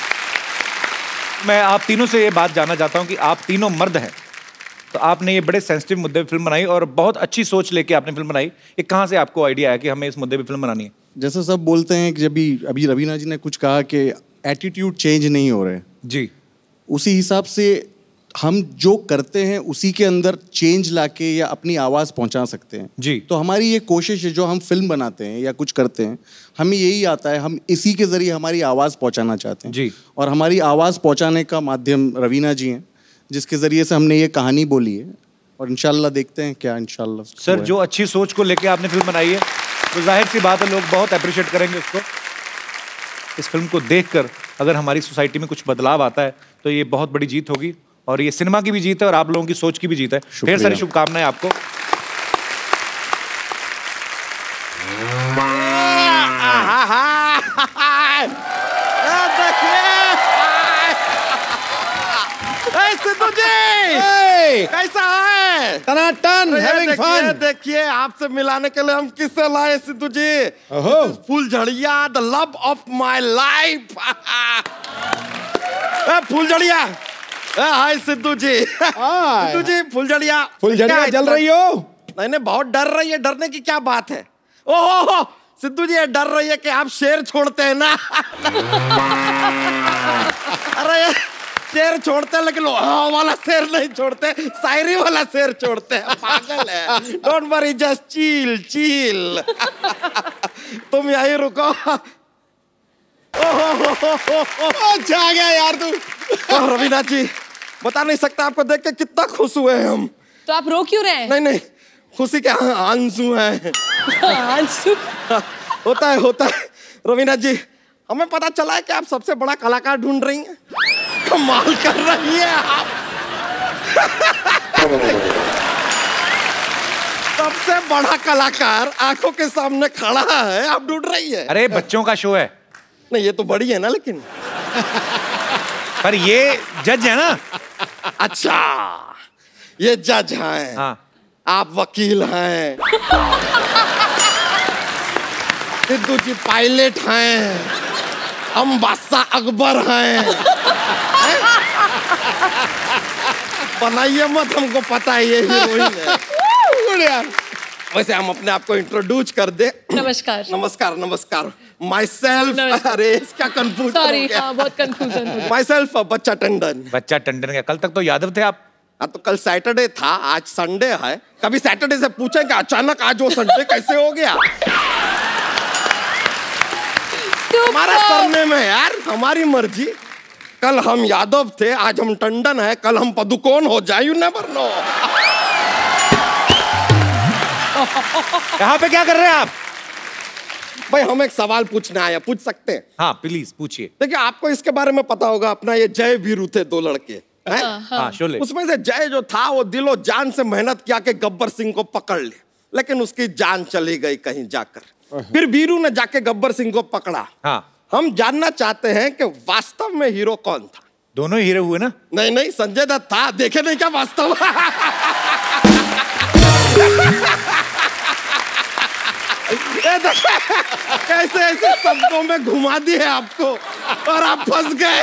मैं आप तीनों से ये बात जानना चाहता हूँ कि आप तीनों मर्द हैं, तो आपने ये बड़े सेंसिटिव मुद्दे पे फिल्म बनाई और बहुत अच्छी सोच लेके आपने फिल्म बनाई। ये कहाँ से आपको आइडिया आया कि हमें इस मुद्दे पे फिल्म बनानी है? जैसे सब बोलते हैं कि जब अभी रवीना जी ने कुछ कहा कि एटीट्यूड चेंज नहीं हो रहे जी, उसी हिसाब से हम जो करते हैं उसी के अंदर चेंज लाके या अपनी आवाज़ पहुंचा सकते हैं जी। तो हमारी ये कोशिश है, जो हम फिल्म बनाते हैं या कुछ करते हैं, हमें यही आता है, हम इसी के ज़रिए हमारी आवाज़ पहुंचाना चाहते हैं जी। और हमारी आवाज़ पहुंचाने का माध्यम रवीना जी हैं, जिसके ज़रिए से हमने ये कहानी बोली है, और इंशाल्लाह देखते हैं क्या इंशाल्लाह। सर, जो अच्छी सोच को लेके आपने फिल्म बनाई है, तो जाहिर सी बात है लोग बहुत अप्रिशिएट करेंगे उसको। इस फिल्म को देखकर अगर हमारी सोसाइटी में कुछ बदलाव आता है तो ये बहुत बड़ी जीत होगी, और ये सिनेमा की भी जीत है और आप लोगों की सोच की भी जीत है। ढेर सारी शुभकामनाएं आपको। सिद्धू जी कैसा है? टनाटन, having fun। देखिए आपसे मिलाने के लिए हम किससे लाए सिद्धू जी? फुलझड़िया, the love of my life. फुलझड़िया, हाय सिद्धू जी। सिद्धू जी फुलझड़िया जल रही हो? नहीं, बहुत डर रही है। डरने की क्या बात है? ओहो सिद्धू जी, ये डर रही है कि आप शेर छोड़ते हैं ना। अरे शेर छोड़ते हैं लेकिन हाँ वाला शेर नहीं छोड़ते, शायरी वाला शेर छोड़ते हैं। पागल है। Don't worry, just chill chill. तुम यहीं रुको। अच्छा आ गया यार तू। रवीना जी, बता नहीं सकता आपको देख के कितना खुश हुए हैं हम। तो आप रो क्यों रहे हैं? नहीं, खुशी के आंसू हैं। आंसू? होता है। रवीना जी, हमें पता चला है कि आप सबसे बड़ा कलाकार ढूंढ रही हैं। कमाल कर रही है आप। सबसे बड़ा कलाकार आंखों के सामने खड़ा है, आप ढूंढ रही है। अरे बच्चों का शो है। नहीं, ये तो बड़ी है ना, लेकिन पर ये जज है ना। अच्छा, ये जज हैं। हाँ। आप वकील हैं। सिद्धू जी पायलट हैं। हम बादशाह अकबर हैं। बनाइए मत, हमको पता है ये हीरोइन है। वैसे हम अपने आप को इंट्रोड्यूस कर दे। नमस्कार। Myself. अरे इसका कंफ्यूज, सॉरी, हाँ बहुत कंफ्यूजन हो गया। माई सेल्फ बच्चा टंडन। बच्चा टंडन क्या? कल तक तो यादव थे आप। हाँ, तो कल सैटरडे था, आज संडे है। कभी सैटरडे से पूछे कि अचानक आज वो संडे कैसे हो गया? हमारा सरनेम है यार, हमारी मर्जी। कल हम यादव थे, आज हम टंडन है, कल हम पदुकोण हो जाए, यू नेवर नो। यहाँ पे क्या कर रहे हैं आप? भाई हम एक सवाल पूछने आए, पूछ सकते हैं? हाँ प्लीज पूछिए। देखिए आपको इसके बारे में पता होगा, अपना ये जय वीरू थे, दो लड़के। हाँ, शोले। उसमें से जय जो था वो दिलो जान से मेहनत किया कि गब्बर सिंह को पकड़ ले, लेकिन उसकी जान चली गई कहीं जाकर। फिर वीरू ने जाके गब्बर सिंह को पकड़ा। हाँ। हम जानना चाहते हैं कि वास्तव में हीरो कौन था? दोनों हीरो हुए ना? नहीं, संजय दत्त था। देखे नहीं क्या वास्तव? कैसे ऐसे शब्दों में घुमा दिए आपको और आप फंस गए।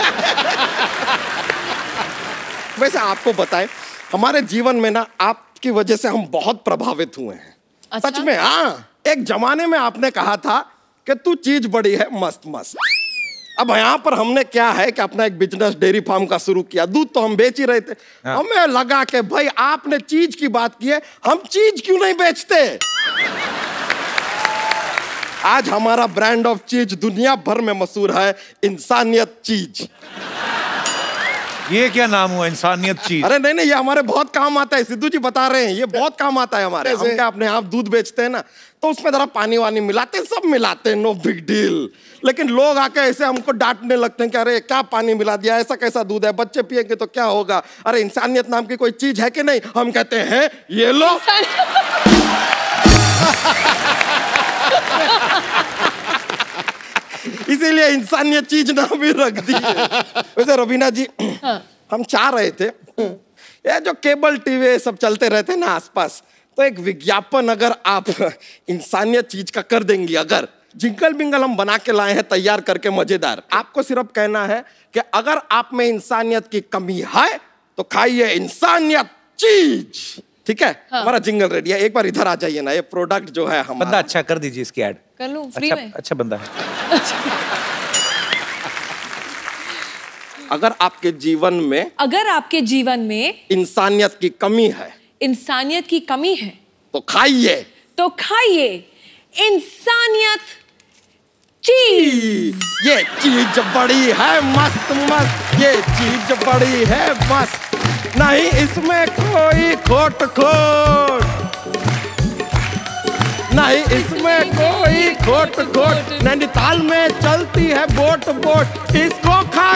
वैसे आपको बताएं, हमारे जीवन में ना आपकी वजह से हम बहुत प्रभावित हुए हैं। अच्छा? सच में। हाँ, एक जमाने में आपने कहा था कि तू चीज बड़ी है मस्त। अब यहाँ पर हमने क्या है कि अपना एक बिजनेस डेयरी फार्म का शुरू किया। दूध तो हम बेच ही रहे थे। हाँ। हमें लगा कि भाई आपने चीज की बात की है, हम चीज क्यों नहीं बेचते? आज हमारा ब्रांड ऑफ चीज दुनिया भर में मशहूर है, इंसानियत चीज। ये क्या नाम हुआ, इंसानियत चीज? अरे नहीं, ये हमारे बहुत काम आता है। सिद्धू जी बता रहे हैं, ये बहुत काम आता है हमारे। हम क्या अपने आप दूध बेचते हैं ना, तो उसमें जरा पानी वानी मिलाते हैं, सब मिलाते हैं, नो बिग डील। लेकिन लोग आके ऐसे हमको डांटने लगते हैं कि अरे क्या पानी मिला दिया, ऐसा कैसा दूध है, बच्चे पिएंगे तो क्या होगा? अरे इंसानियत नाम की कोई चीज है कि नहीं? हम कहते हैं ये लो। इसीलिए इंसानियत चीज नाम भी रख दी है। वैसे रवीना जी, हम चाह रहे थे ये जो केबल टीवी सब चलते रहते हैं ना आसपास, तो एक विज्ञापन अगर आप इंसानियत चीज का कर देंगी, अगर जिंगल बिंगल हम बना के लाए हैं तैयार करके मजेदार। आपको सिर्फ कहना है कि अगर आप में इंसानियत की कमी है तो खाइए इंसानियत चीज। ठीक है? हाँ। हमारा जिंगल रेडी है। एक बार इधर आ जाइए ना, ये प्रोडक्ट जो है हमारा। बंदा अच्छा कर दीजिए इसकी ऐड। कर लूं फ्री में? अच्छा बंदा है। अगर आपके जीवन में इंसानियत की कमी है तो खाइए इंसानियत चीज। ये चीज बड़ी है मस्त, ये चीज बड़ी है मस्त, नहीं इसमें कोई खोट, नहीं इसमें कोई खोट। नैनीताल में चलती है बोट, इसको खा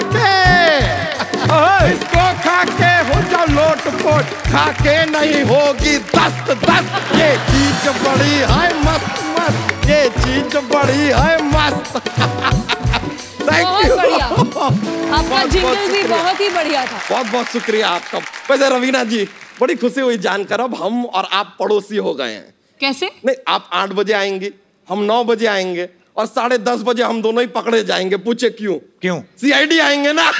के हो जाओ लोट पोट, खा के नहीं होगी दस्त। ये चीज बड़ी है मस्त, ये चीज बड़ी है मस्त। Thank you. आपका आपका जिंगल भी बहुत ही बढ़िया था। बहुत बहुत शुक्रिया आपका। वैसे रवीना जी, बड़ी खुशी हुई जानकर अब हम और आप पड़ोसी हो गए हैं। कैसे? नहीं, आप 8 बजे आएंगी, हम 9 बजे आएंगे और 10:30 बजे हम दोनों ही पकड़े जाएंगे। पूछे क्यों? क्यों? CID आएंगे ना।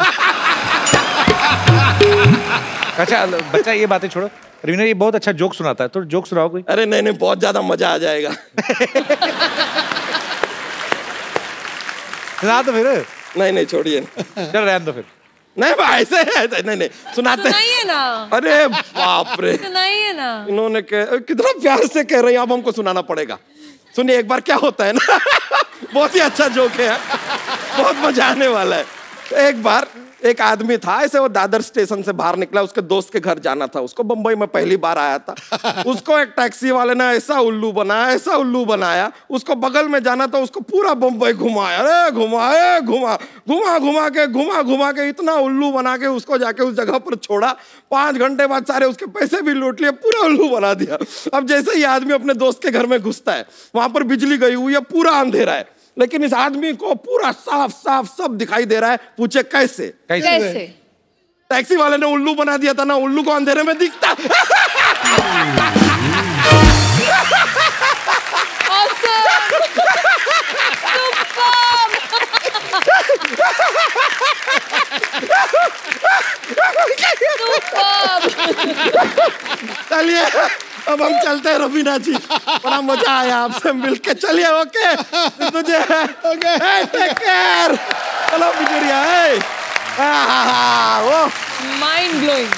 अच्छा बच्चा, ये बातें छोड़ो। रवीना ये बहुत अच्छा जोक सुनाता है, तो जोक सुनाओ कोई। अरे नहीं नहीं, बहुत ज्यादा मजा आ जाएगा। सुना तो फिर। नहीं नहीं, छोड़िए। चल रहने दो फिर। नहीं भाई, ऐसे नहीं सुनाते। सुनाइए ना। अरे बाप रे, सुनाइए ना। इन्होंने कितना प्यार से कह रही हैं, अब हमको सुनाना पड़ेगा। सुनिए एक बार क्या होता है ना। बहुत ही अच्छा जोक है, बहुत मजा आने वाला है। एक बार एक आदमी था, ऐसे वो दादर स्टेशन से बाहर निकला, उसके दोस्त के घर जाना था उसको। बंबई में पहली बार आया था। उसको एक टैक्सी वाले ने ऐसा उल्लू बनाया, ऐसा उल्लू बनाया। उसको बगल में जाना था, उसको पूरा बंबई घुमाया। अरे घुमा के इतना उल्लू बना के उसको जाके उस जगह पर छोड़ा। 5 घंटे बाद सारे उसके पैसे भी लूट लिए, पूरा उल्लू बना दिया। अब जैसे ही आदमी अपने दोस्त के घर में घुसता है, वहां पर बिजली गई हुई है, पूरा अंधेरा है, लेकिन इस आदमी को पूरा साफ साफ सब दिखाई दे रहा है। पूछे कैसे? कैसे? टैक्सी वाले ने उल्लू बना दिया था ना, उल्लू को अंधेरे में दिखता। चलिए अब हम चलते हैं रवीना जी, बड़ा मजा आया आपसे मिलके। चलिए ओके, तुझे टेक केयर। चलो बिजुरिया, वो माइंड ब्लोइंग।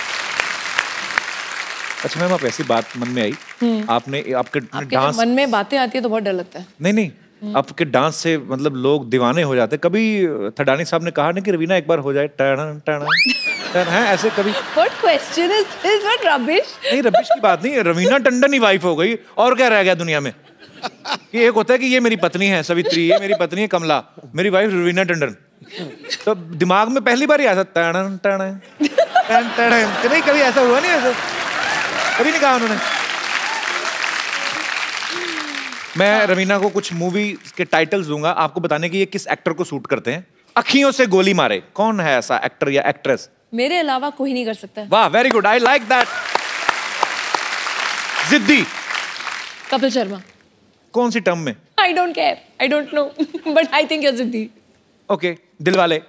अच्छा मैम, आप ऐसी बात मन में आई, आपने आपके डांस मन में बातें आती है तो बहुत डर लगता है। नहीं, आपके डांस से मतलब लोग दीवाने हो जाते। कभी थडानी साहब ने कहा ना कि रवीना एक बार हो जाए टन टन टन, है ऐसे कभी? What question is this? What rubbish? नहीं, रबिश की बात नहीं, रवीना टंडन ही वाइफ हो गई, और क्या रह गया दुनिया में? कि एक होता है कि ये मेरी पत्नी है सवित्री, ये मेरी पत्नी है कमला, मेरी वाइफ रवीना टंडन। तो दिमाग में पहली बार ही आया टन टन टन टन। नहीं, कभी ऐसा हुआ नहीं, ऐसा कभी नहीं कहा उन्होंने। मैं रवीना को कुछ मूवी के टाइटल्स दूंगा, आपको बताने की ये किस एक्टर को सूट करते हैं। अखियों से गोली मारे, कौन है ऐसा एक्टर या एक्ट्रेस? मेरे अलावा कोई नहीं कर सकता। वाह, very good, I like that. जिद्दी? कपिल शर्मा। कौन सी टर्म में? I don't care, I don't know, but I think you're जिद्दी। ओके, दिलवाले?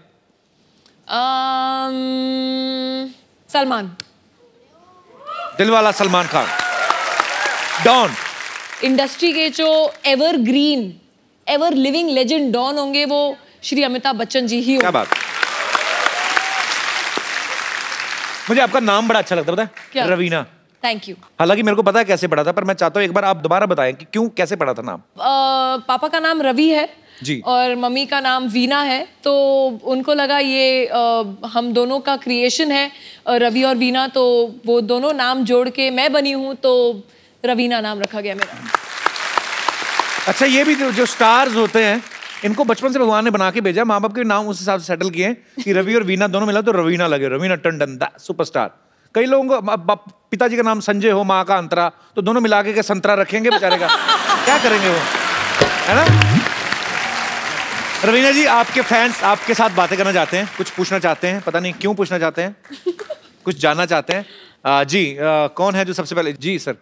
सलमान। दिलवाला सलमान खान। डॉन? इंडस्ट्री के जो evergreen, ever living legend Don होंगे वो श्री अमिताभ बच्चन जी ही होंगे। क्या बात। मुझे आपका नाम बड़ा अच्छा लगता है, पता है? रवीना। Thank you. हालांकि मेरे को पता है कैसे पढ़ा था, पर मैं चाहता हूँ एक बार आप दोबारा बताएं कि क्यों, कैसे पढ़ा था नाम? पापा का नाम रवि है जी, और मम्मी का नाम वीना है, तो उनको लगा ये हम दोनों का क्रिएशन है, रवि और वीना, तो वो दोनों नाम जोड़ के मैं बनी हूँ, तो रवीना नाम रखा गया मेरा। अच्छा, ये भी जो स्टार्स होते हैं, इनको बचपन से भगवान ने बना के भेजा, माँ बाप के नाम उस हिसाब से सेटल किए कि रवि और वीना दोनों मिला तो रवीना लगे, रवीना टंडन सुपरस्टार। कई लोगों को पिताजी का नाम संजय हो, माँ का अंतरा, तो दोनों मिला के संतरा रखेंगे बेचारे का। क्या करेंगे वो, है ना? रवीना जी, आपके फैंस आपके साथ बातें करना चाहते हैं, कुछ पूछना चाहते हैं, पता नहीं क्यों पूछना चाहते हैं, कुछ जानना चाहते हैं। जी, कौन है जो सबसे पहले? जी सर।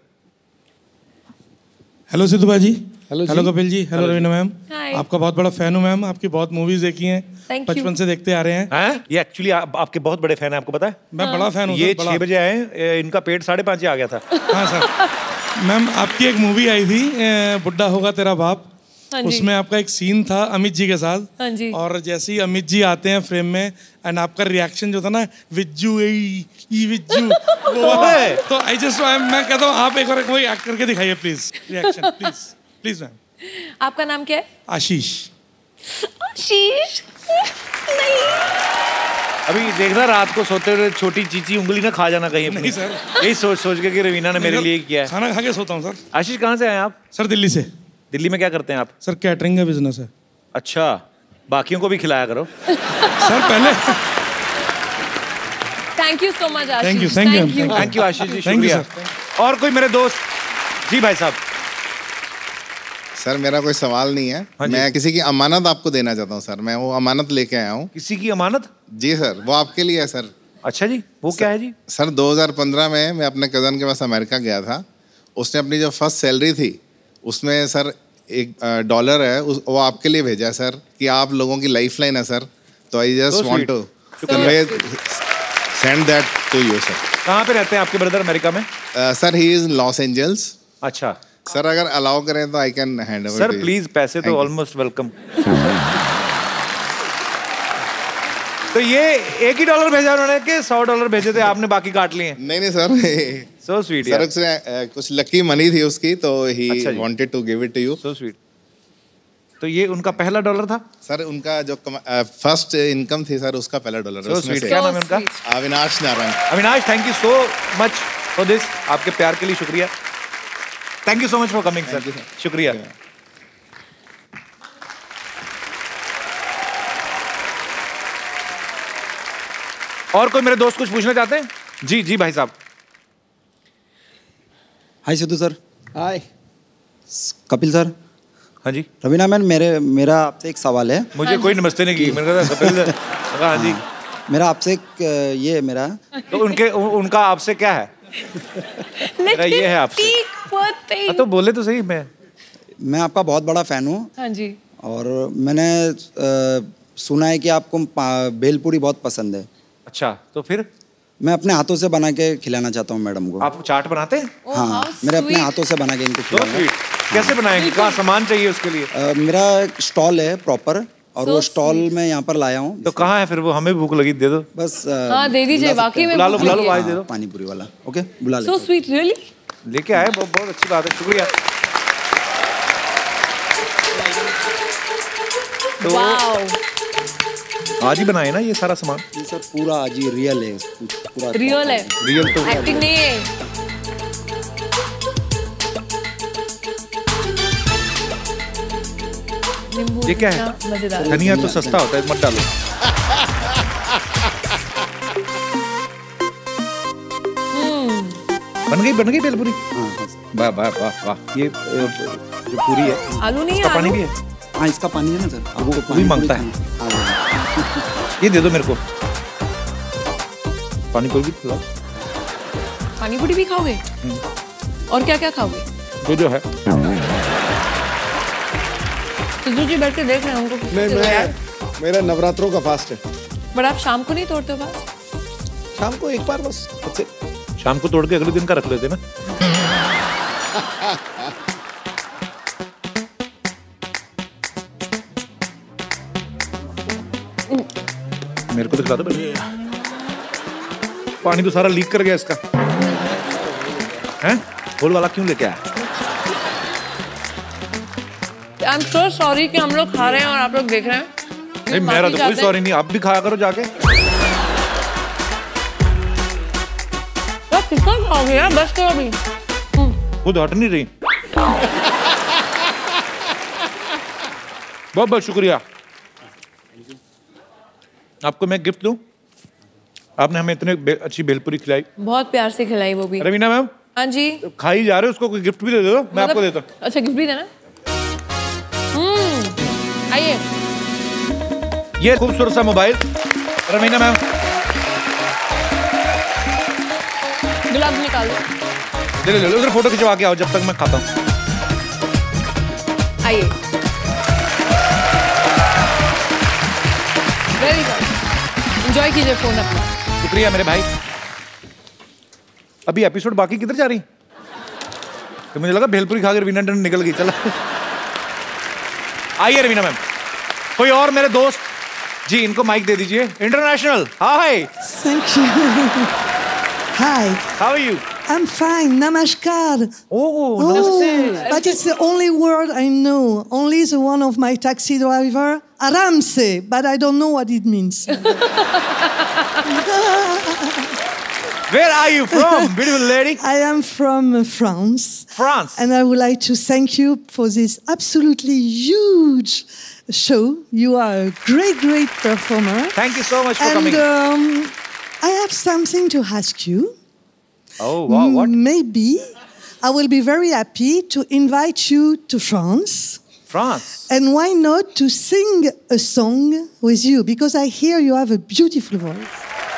हेलो सिद्धू भाई, hello Kapil ji, hello Raveena ma'am, आपका बहुत बड़ा फैन हूँ मैम, आपकी बहुत मूवीज देखी हैं, बचपन से देखते आ रहे हैं। ये एक्चुअली आपके बहुत बड़े फैन हैं, आपको पता है? मैं बड़ा फैन हूँ। ये 6 बजे आए, इनका पेट 5:30 आ गया था। हाँ सर। मैम, आपकी एक मूवी आई थी बुड्ढा होगा तेरा बाप, उसमें आपका एक सीन था अमित जी के साथ, और जैसे ही अमित जी आते हैं फ्रेम में एंड आपका रिएक्शन जो था ना, विज्जू विज्जू, तो आई जस्ट, मैं कहता हूँ आप एक बार कोई एक्ट करके दिखाइए please, reaction please please. Ma'am, आपका नाम क्या है? आशीष। आशीष? नहीं। अभी देखना, रात को सोते हुए छोटी चीची उंगली ना खा जाना कहीं। नहीं सर, यही सोच के कि रवीना ने मेरे लिए किया है। खाना खा के सोता हूँ सर। आशीष, कहाँ से आए आप? सर दिल्ली से। दिल्ली में क्या करते हैं आप? सर कैटरिंग का बिजनेस है। अच्छा, बाकियों को भी खिलाया करो। सर पहले thank you so much Ashish. Thank you Ashish ji, शुक्रिया। और कोई मेरे दोस्त? जी भाई साहब। सर मेरा कोई सवाल नहीं है। मैं किसी की अमानत आपको देना चाहता हूँ सर। मैं वो अमानत लेके आया हूँ। किसी की अमानत? जी सर, वो आपके लिए है सर। अच्छा जी, वो क्या है जी? सर 2015 में मैं अपने कज़न के पास अमेरिका गया था। उसने अपनी जो फर्स्ट सैलरी थी उसमें सर $1 है, वो आपके लिए भेजा है सर, कि आप लोगों की लाइफ लाइन है सर। तो I just want to convey send that to you sir. कहाँ पे रहते हैं आपके ब्रदर अमेरिका में? Sir he is Los Angeles. अच्छा सर, अगर अलाउ करें तो I can hand over. Sir please, पैसे तो ऑलमोस्ट वेलकम। तो ये $1 भेजा उन्होंने कि $100 भेजे थे आपने, बाकी काट लिए? नहीं सर, सो स्वीट सर। कुछ लकी मनी थी उसकी, तो he wanted to give it to you. So sweet. तो ये उनका पहला $1 था सर? उनका जो फर्स्ट इनकम थी सर, उसका पहला $1 है। उसमें से क्या नाम है उनका? Avinash Narayan. Avinash, thank you so much for this. आपके प्यार के लिए शुक्रिया। Thank you so much for coming sir. शुक्रिया। और कोई मेरे दोस्त कुछ पूछना चाहते हैं? जी जी भाई साहब। Hi Sidhu sir. Hi Kapil sir. हाँ जी। रवीना मैन, मेरा आपसे एक सवाल है। मुझे कोई नमस्ते नहीं की, मैंने कहा कपिल सर। हाँ जी। मेरा आपसे ये मेरा तो उनका आपसे क्या है? मेरा ये है आपसे। तो बोले तो सही। मैं आपका बहुत बड़ा फैन हूँ। हाँ जी। और मैंने सुना है कि आपको भेलपूरी बहुत पसंद है। अच्छा, तो फिर? मैं अपने हाथों से बना के खिलाना चाहता हूँ मैडम को। आप चाट बनाते हैं? हाँ, मेरे अपने हाथों से बना के इनको खिलाऊंगा। कैसे बनाएंगे? कहाँ सामान चाहिए उसके लिए? मेरा स्टॉल है प्रॉपर, और वो स्टॉल मैं यहाँ पर लाया हूँ। तो कहाँ है फिर वो? हमें भूख लगी, दे दो बस। हाँ दे दीजिए, वाकई में बुला लो भाई, दे दो पानी पूरी वाला। ओके, बुला सो स्वीट, रियली लेके आए। बहुत अच्छी बात है, शुक्रिया। तो आज ही बनाए ना ये सारा सामान? ये सर पूरा आज ही रियल है। पूरा रियल है, रियल तो एक्टिंग नहीं है। ये क्या है? धनिया तो सस्ता होता है, मत डालो। बन गई भेलपूरी। वाह वाह वाह वाह। ये जो पूरी है, आलू नहीं है? पानी भी है। हाँ, इसका पानी है ना सर। वो भी मांगता है। ये दे दो मेरे को। पानी पूरी भी खिलाओ। पानी पूरी भी खाओगे? और क्या क्या खाओगे? जो है। सिद्धू जी बैठ के देख रहे हैं उनको। मेरा नवरात्रों का फास्ट है। बट आप शाम को नहीं तोड़ते हो फास्ट? शाम को एक बार बस। शाम को तोड़ के अगले दिन का रख लेते ना। मेरे को तो खिला दो। पानी तो सारा लीक कर गया इसका। हैं? होल वाला क्यों लेके आया? आई एम सो सॉरी कि हम लोग खा रहे हैं और आप लोग देख रहे हैं। नहीं, मेरा तो कोई सॉरी नहीं। आप भी खाया करो जाके। कितना खाओगे यार? बस करो अभी। खुद हट नहीं रही। बहुत बहुत शुक्रिया। आपको मैं गिफ्ट दूं? आपने हमें इतने अच्छी भेलपूरी खिलाई। बहुत प्यार से खिलाई वो भी। रवीना मैम। हाँ जी। खा ही जा रहे हो, उसको कोई गिफ्ट भी दे दो। मैं आपको देता हूँ। अच्छा, गिफ्ट भी देना। आइए। ये खूबसूरत सा मोबाइल रवीना मैम। गुलाब निकाल लो। ले लो, उधर फोटो खिंचवा के आओ जब तक मैं खाता हूँ। आइए। वेरी गुड, एंजॉय कीजिए फोन अपना। शुक्रिया मेरे भाई। अभी एपिसोड बाकी किधर जा रही? तो मुझे लगा भेलपूरी खाकर रवीना टंडन निकल गई। चला। आइए रवीना मैम। कोई और मेरे दोस्त? जी, इनको माइक दे दीजिए। International. Hi. Thank you. Hi. How are you? I'm fine. Namaskar. Oh, namaste. But it's the only word I know. Only the one of my taxi driver, Aramse, but I don't know what it means. Where are you from, beautiful lady? I am from France. France. And I would like to thank you for this absolutely huge show. You are a great, great performer. Thank you so much for coming. I have something to ask you. Oh, wow, what? Maybe I will be very happy to invite you to France. France. And why not to sing a song with you? Because I hear you have a beautiful voice.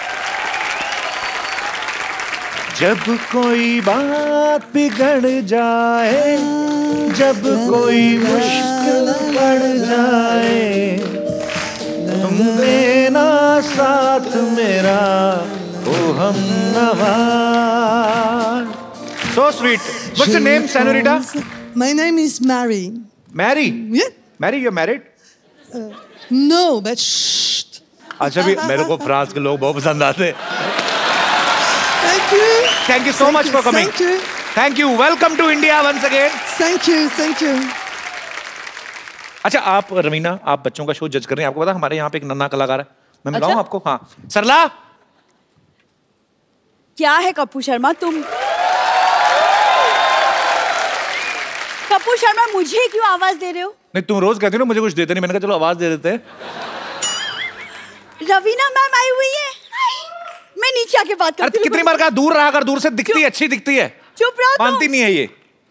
जब कोई बात बिगड़ जाए, जब कोई मुश्किल पड़ जाए, तुम देना साथ मेरा, ओ हमनवा. So sweet. What's your name, Senorita? My name is Mary. Mary? Yeah. Mary, you're married? No, but shh. अच्छा भी मेरे को फ्रांस के लोग बहुत पसंद आते हैं. Thank you. Thank you so much for coming. Thank you. Thank you. Welcome to India once again. Thank you. Thank you. अच्छा आप रवीना, आप बच्चों का शो जज कर रहे हैं. आपको पता हमारे यहाँ पे एक नन्हा कलाकार है. मैं मिलाऊं आपको? हाँ. सरला. क्या है कप्पू शर्मा तुम? कप्पू शर्मा मुझे क्यों आवाज दे रहे हो? नहीं तुम रोज कहती हो ना मुझे कुछ देते नहीं. मैंने कहा चलो आवाज दे देते हैं. रवीना मैम आई हुई है. मैं नीचे आके बात करती हूँ. कितनी बार कहा दूर रहा कर, दूर से दिखती है, अच्छी दिखती है. चुप रहो. मानती नहीं है ये.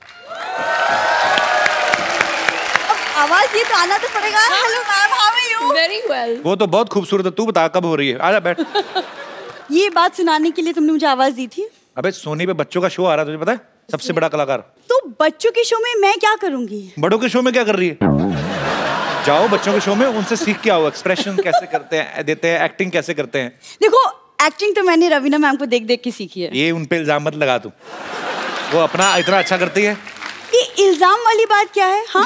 अब आवाज ये तो आना तो पड़ेगा. Hello ma'am, how are you? Very well. वो तो बहुत खूबसूरत है. तू बता कब हो रही है? आजा बैठ. ये बात सुनाने के लिए तुमने मुझे आवाज दी थी? अबे सोनी पे बच्चों का शो आ रहा है, तुझे पता है? सबसे बड़ा कलाकार. तो बच्चों के शो में मैं क्या करूंगी? बड़ों के शो में क्या कर रही है? जाओ बच्चों के शो में, उनसे सीख के आओ. एक्सप्रेशन कैसे करते हैं, देते हैं, एक्टिंग कैसे करते हैं. देखो एक्टिंग तो मैंने रवीना मैम को देख देख के सीखी है. ये उन पे इल्जाम मत लगा तू. वो अपना इतना अच्छा करती है. ये इल्जाम वाली बात क्या है? हाँ.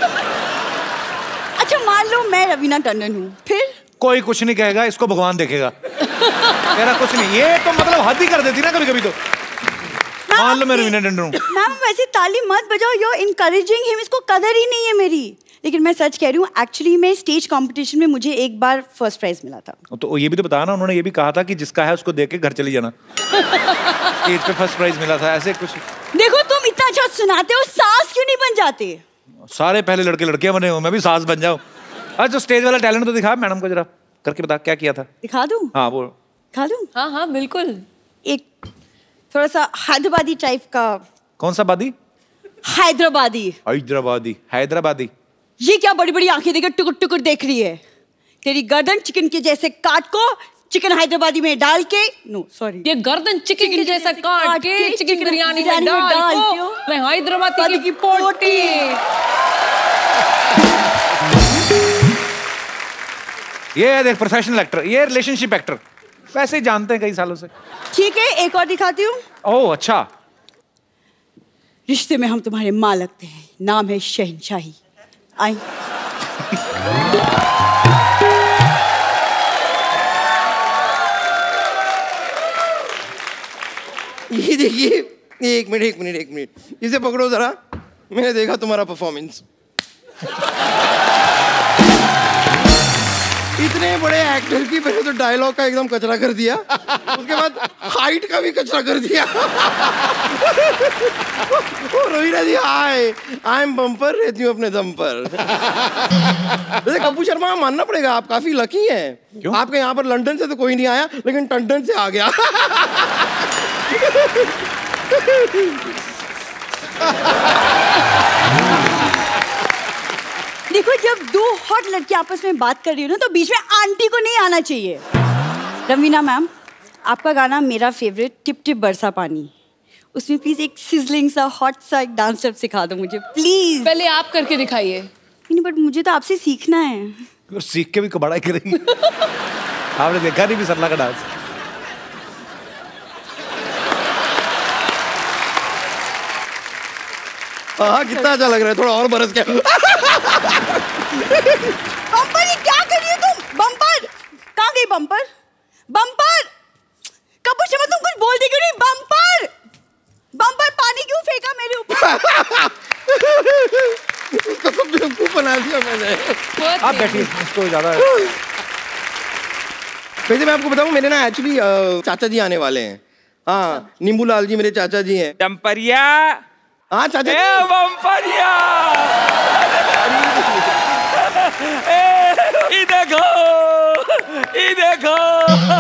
अच्छा मान लो मैं रवीना टंडन हूँ, फिर कोई कुछ नहीं कहेगा, इसको भगवान देखेगा. तेरा कुछ नहीं. ये तो मतलब हद ही कर देती ना कभी कभी. तो मान लो मैं रवीना टंडन हूँ. मैम वैसे ताली मत बजाओ. You are encouraging him. इसको कदर ही नहीं है मेरी. लेकिन मैं सच कह रही हूँ, एक्चुअली में स्टेज कंपटीशन में मुझे एक बार फर्स्ट प्राइज मिला था. तो ये भी तो बताया ना, उन्होंने ये भी कहा था कि जिसका है उसको देख के घर चली जाना. स्टेज पे फर्स्ट प्राइज मिला था, ऐसे कुछ. देखो तुम इतना अच्छा सुनाते हो, सास क्यों नहीं बन जाते? सारे पहले लड़के लड़कियां बने हो, मैं भी सास बन जाऊं. अच्छा तो स्टेज वाला टैलेंट तो दिखा मैडम को, जरा करके बता क्या किया था. दिखा दूं? हाँ वो दिखा दूं? हाँ हाँ बिल्कुल. एक थोड़ा सा हैदराबादी टाइप का. कौन सा बादी? हैदराबादी. हैदराबादी. हैदराबादी. ये क्या बड़ी बड़ी आंखें देकर टुकुर टुकुर देख रही है? तेरी गर्दन चिकन के जैसे काट को चिकन हैदराबादी में डाल के. No sorry. ये गर्दन चिकन के जैसा काट के चिकन बिरयानी में डाल को मैं हैदराबादी की पोटी. ये है देख प्रोफेशनल एक्टर, ये रिलेशनशिप एक्टर. वैसे ही जानते हैं कई सालों से. ठीक है एक और दिखाती हूँ. ओह अच्छा. रिश्ते में हम तुम्हारे माँ लगते हैं. नाम है शहनशाही. आई. ये देखिए. एक मिनट. इसे पकड़ो जरा. मैंने देखा तुम्हारा परफॉर्मेंस. इतने बड़े एक्टर की पहले तो डायलॉग का एकदम कचरा कर दिया, उसके बाद हाइट का भी कचरा कर दिया. Raveena ji hi, I am bumper, रहती हूँ अपने दम पर. वैसे कप्पू शर्मा मानना पड़ेगा, आप काफी लकी हैं. आपके यहाँ पर लंदन से तो कोई नहीं आया, लेकिन टंडन से आ गया. देखो जब दो हॉट लड़की आपस में बात कर रही हो ना, तो बीच में आंटी को नहीं आना चाहिए. रवीना मैम आपका गाना मेरा फेवरेट टिप टिप बरसा पानी, उसमें प्लीज एक सिजलिंग सा हॉट सा एक डांस स्टेप सिखा दो मुझे प्लीज. पहले आप करके दिखाइए. नहीं बट मुझे तो आपसे सीखना है. सीख के भी कबाड़ा करेंगे. आपने देखा नहीं भी सरला का डांस. हाँ कितना अच्छा लग रहा है. थोड़ा और बरस के. बम्पर ये क्या कर रही हो तुम? बम्पर कहाँ गई? बम्पर कप्पू शर्मा तुम कुछ बोल दी क्यों नहीं? बम्पर पानी क्यों फेंका मेरे ऊपर? उसको सब बेवकूफ बना दिया मैंने. आप बैठिए, इसको ज्यादा. वैसे मैं आपको बताऊं, मेरे ना एक्चुअली चाचा जी आने वाले हैं. हाँ नींबू लाल जी मेरे चाचा जी हैं. डम्परिया. हाँ चाचा जी. बम्परिया. ये देखो.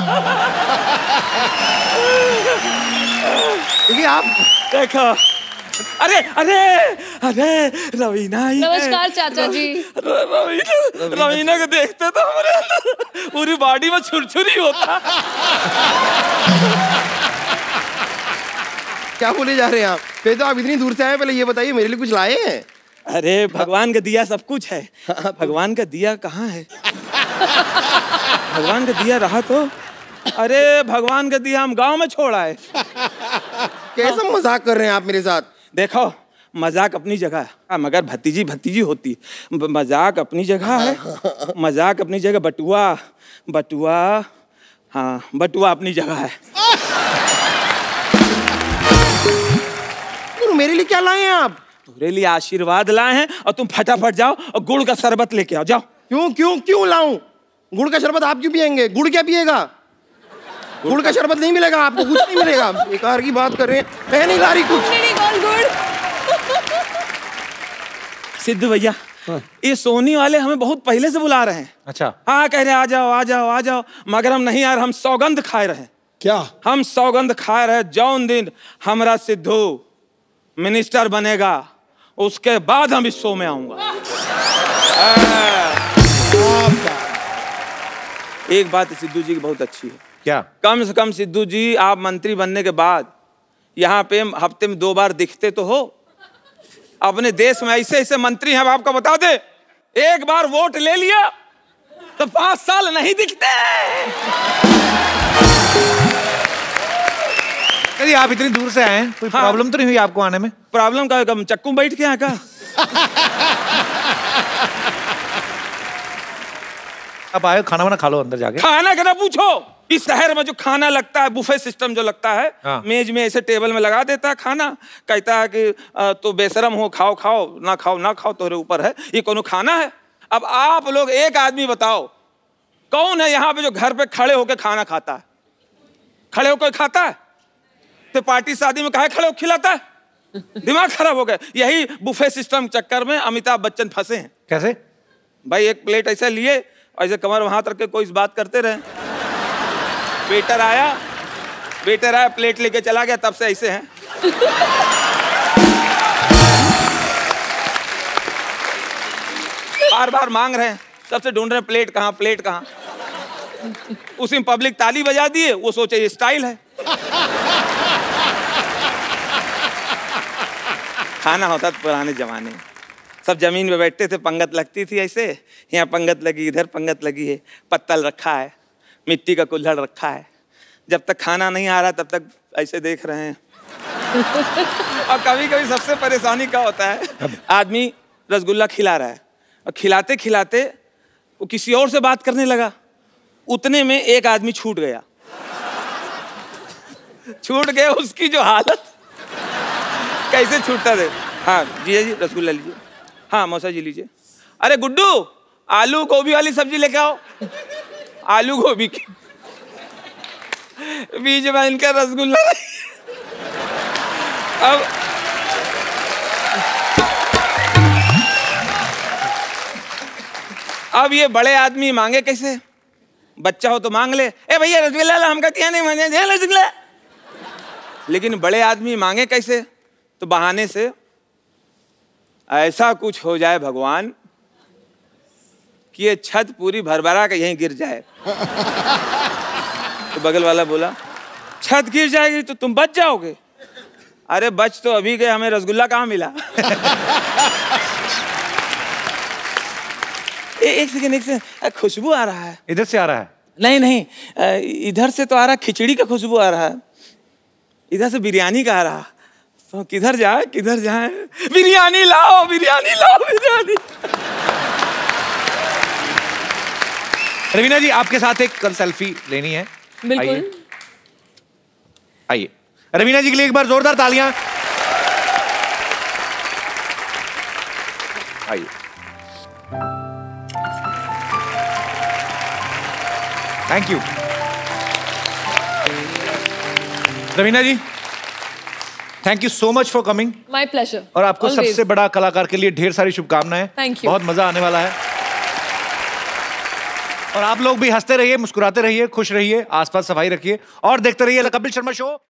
देखिए आप देखो अरे अरे अरे रवीना ही नमस्कार चाचा जी। रवीना को देखते तो हमारे अंदर पूरी बॉडी में छुरछुरी होता। क्या बोले जा रहे हैं आप? फिर तो आप इतनी दूर से आए, पहले ये बताइए मेरे लिए कुछ लाए हैं? अरे भगवान का दिया सब कुछ है। भगवान का दिया कहाँ है? भगवान का दिया रहा तो। अरे भगवान का दिया हम गांव में छोड़ा है। कैसा मजाक कर रहे हैं आप मेरे साथ? देखो मजाक अपनी जगह है, मगर भतीजी भतीजी होती। मजाक अपनी जगह है, मजाक अपनी जगह। बटुआ बटुआ, हाँ बटुआ अपनी जगह है। मेरे लिए क्या लाए हैं आप? तुम्हारे लिए आशीर्वाद लाए हैं, और तुम फटाफट जाओ और गुड़ का शरबत लेके आओ। जाओ। क्यों क्यों क्यों लाऊं? गुड़ का शरबत आप क्यों पियेंगे? गुड़ क्या पिएगा? गुड़ का शरबत नहीं मिलेगा आपको, कुछ नहीं मिलेगा। बेकार की बात कर रहे हैं, मैं नहीं ला रही कुछ। सिद्धू भैया, ये सोनी वाले हमें बहुत पहले से बुला रहे हैं। अच्छा। हाँ कह रहे आ जाओ आ जाओ आ जाओ, मगर हम नहीं यार, हम सौगंध खाए रहे। क्या? हम सौगंध खाए रहे, जौन दिन हमारा सिद्धू मिनिस्टर बनेगा उसके बाद हम इस शो में आऊंगा। एक बात सिद्धू जी की बहुत अच्छी है। क्या? कम से कम सिद्धू जी आप मंत्री बनने के बाद यहाँ पे हफ्ते में 2 बार दिखते तो हो। अपने देश में ऐसे ऐसे मंत्री हैं, अब आपको बता दे, एक बार वोट ले लिया तो 5 साल नहीं दिखते। अरे आप इतनी दूर से आए, कोई प्रॉब्लम तो नहीं हुई आपको आने में? प्रॉब्लम का चक्कू बैठ के आए का? आप आए, खाना वाना खा लो अंदर जाके। खाना का ना पूछो, इस शहर में जो खाना लगता है, बुफे सिस्टम जो लगता है, मेज में ऐसे टेबल में लगा देता है खाना, कहता है कि तो बेशरम हो, खाओ खाओ, ना खाओ ना खाओ, तोरे ऊपर है, ये कौन खाना है? अब आप लोग एक आदमी बताओ, कौन है यहाँ पे जो घर पे खड़े होकर खाना खाता है? खड़े होकर खाता है? तो पार्टी शादी में काहे खड़े होकर खिलाता है? दिमाग खराब हो गया। यही बुफे सिस्टम चक्कर में अमिताभ बच्चन फंसे हैं। कैसे? भाई एक प्लेट ऐसा लिए, ऐसे कमर वहां रख के कोई इस बात करते रहे। वेटर आया प्लेट लेके चला गया, तब से ऐसे हैं। बार बार मांग रहे हैं, सबसे ढूंढ रहे हैं प्लेट कहाँ, प्लेट कहाँ। उसी में पब्लिक ताली बजा दिए, वो सोचे ये स्टाइल है। खाना होता था पुराने जमाने में, सब जमीन पे बैठते थे, पंगत लगती थी ऐसे, यहाँ पंगत लगी, इधर पंगत लगी है, पत्तल रखा है, मिट्टी का कुल्हड़ रखा है। जब तक खाना नहीं आ रहा तब तक ऐसे देख रहे हैं। और कभी कभी सबसे परेशानी क्या होता है, आदमी रसगुल्ला खिला रहा है और खिलाते खिलाते वो किसी और से बात करने लगा, उतने में एक आदमी छूट गया। छूट गया, उसकी जो हालत कैसे छूटता थे। हाँ जी जी रसगुल्ला लीजिए, हाँ मौसा जी लीजिए। अरे गुड्डू आलू गोभी वाली सब्जी लेके आओ। आलू गोभी की बीच में इनका रसगुल्ला। अब ये बड़े आदमी मांगे कैसे? बच्चा हो तो मांग ले, ए भैया रसगुल्ला ला, हम कहते हैं नहीं मांगे रसगुल्ला। लेकिन बड़े आदमी मांगे कैसे? तो बहाने से ऐसा कुछ हो जाए भगवान कि ये छत पूरी भरभरा के यहीं गिर जाए। तो बगल वाला बोला छत गिर जाएगी तो तुम बच जाओगे। अरे बच तो अभी गए, हमें रसगुल्ला कहाँ मिला। एक सेकंड, खुशबू आ रहा है। इधर से आ रहा है? नहीं नहीं, इधर से तो आ रहा, खिचड़ी का खुशबू आ रहा है। इधर से बिरयानी का आ रहा। तो किधर जाए किधर जाए? बिरयानी लाओ बिरयानी लाओ बिरयानी। रवीना जी आपके साथ एक कल सेल्फी लेनी है। बिल्कुल आइए। रवीना जी के लिए एक बार जोरदार तालियां। आइए। Thank you Raveena ji, thank you so much for coming. My pleasure. और आपको सबसे बड़ा कलाकार के लिए ढेर सारी शुभकामनाएं। Thank you. बहुत मजा आने वाला है। और आप लोग भी हंसते रहिए, मुस्कुराते रहिए, खुश रहिए, आसपास सफाई रखिए और देखते रहिए द कपिल शर्मा शो।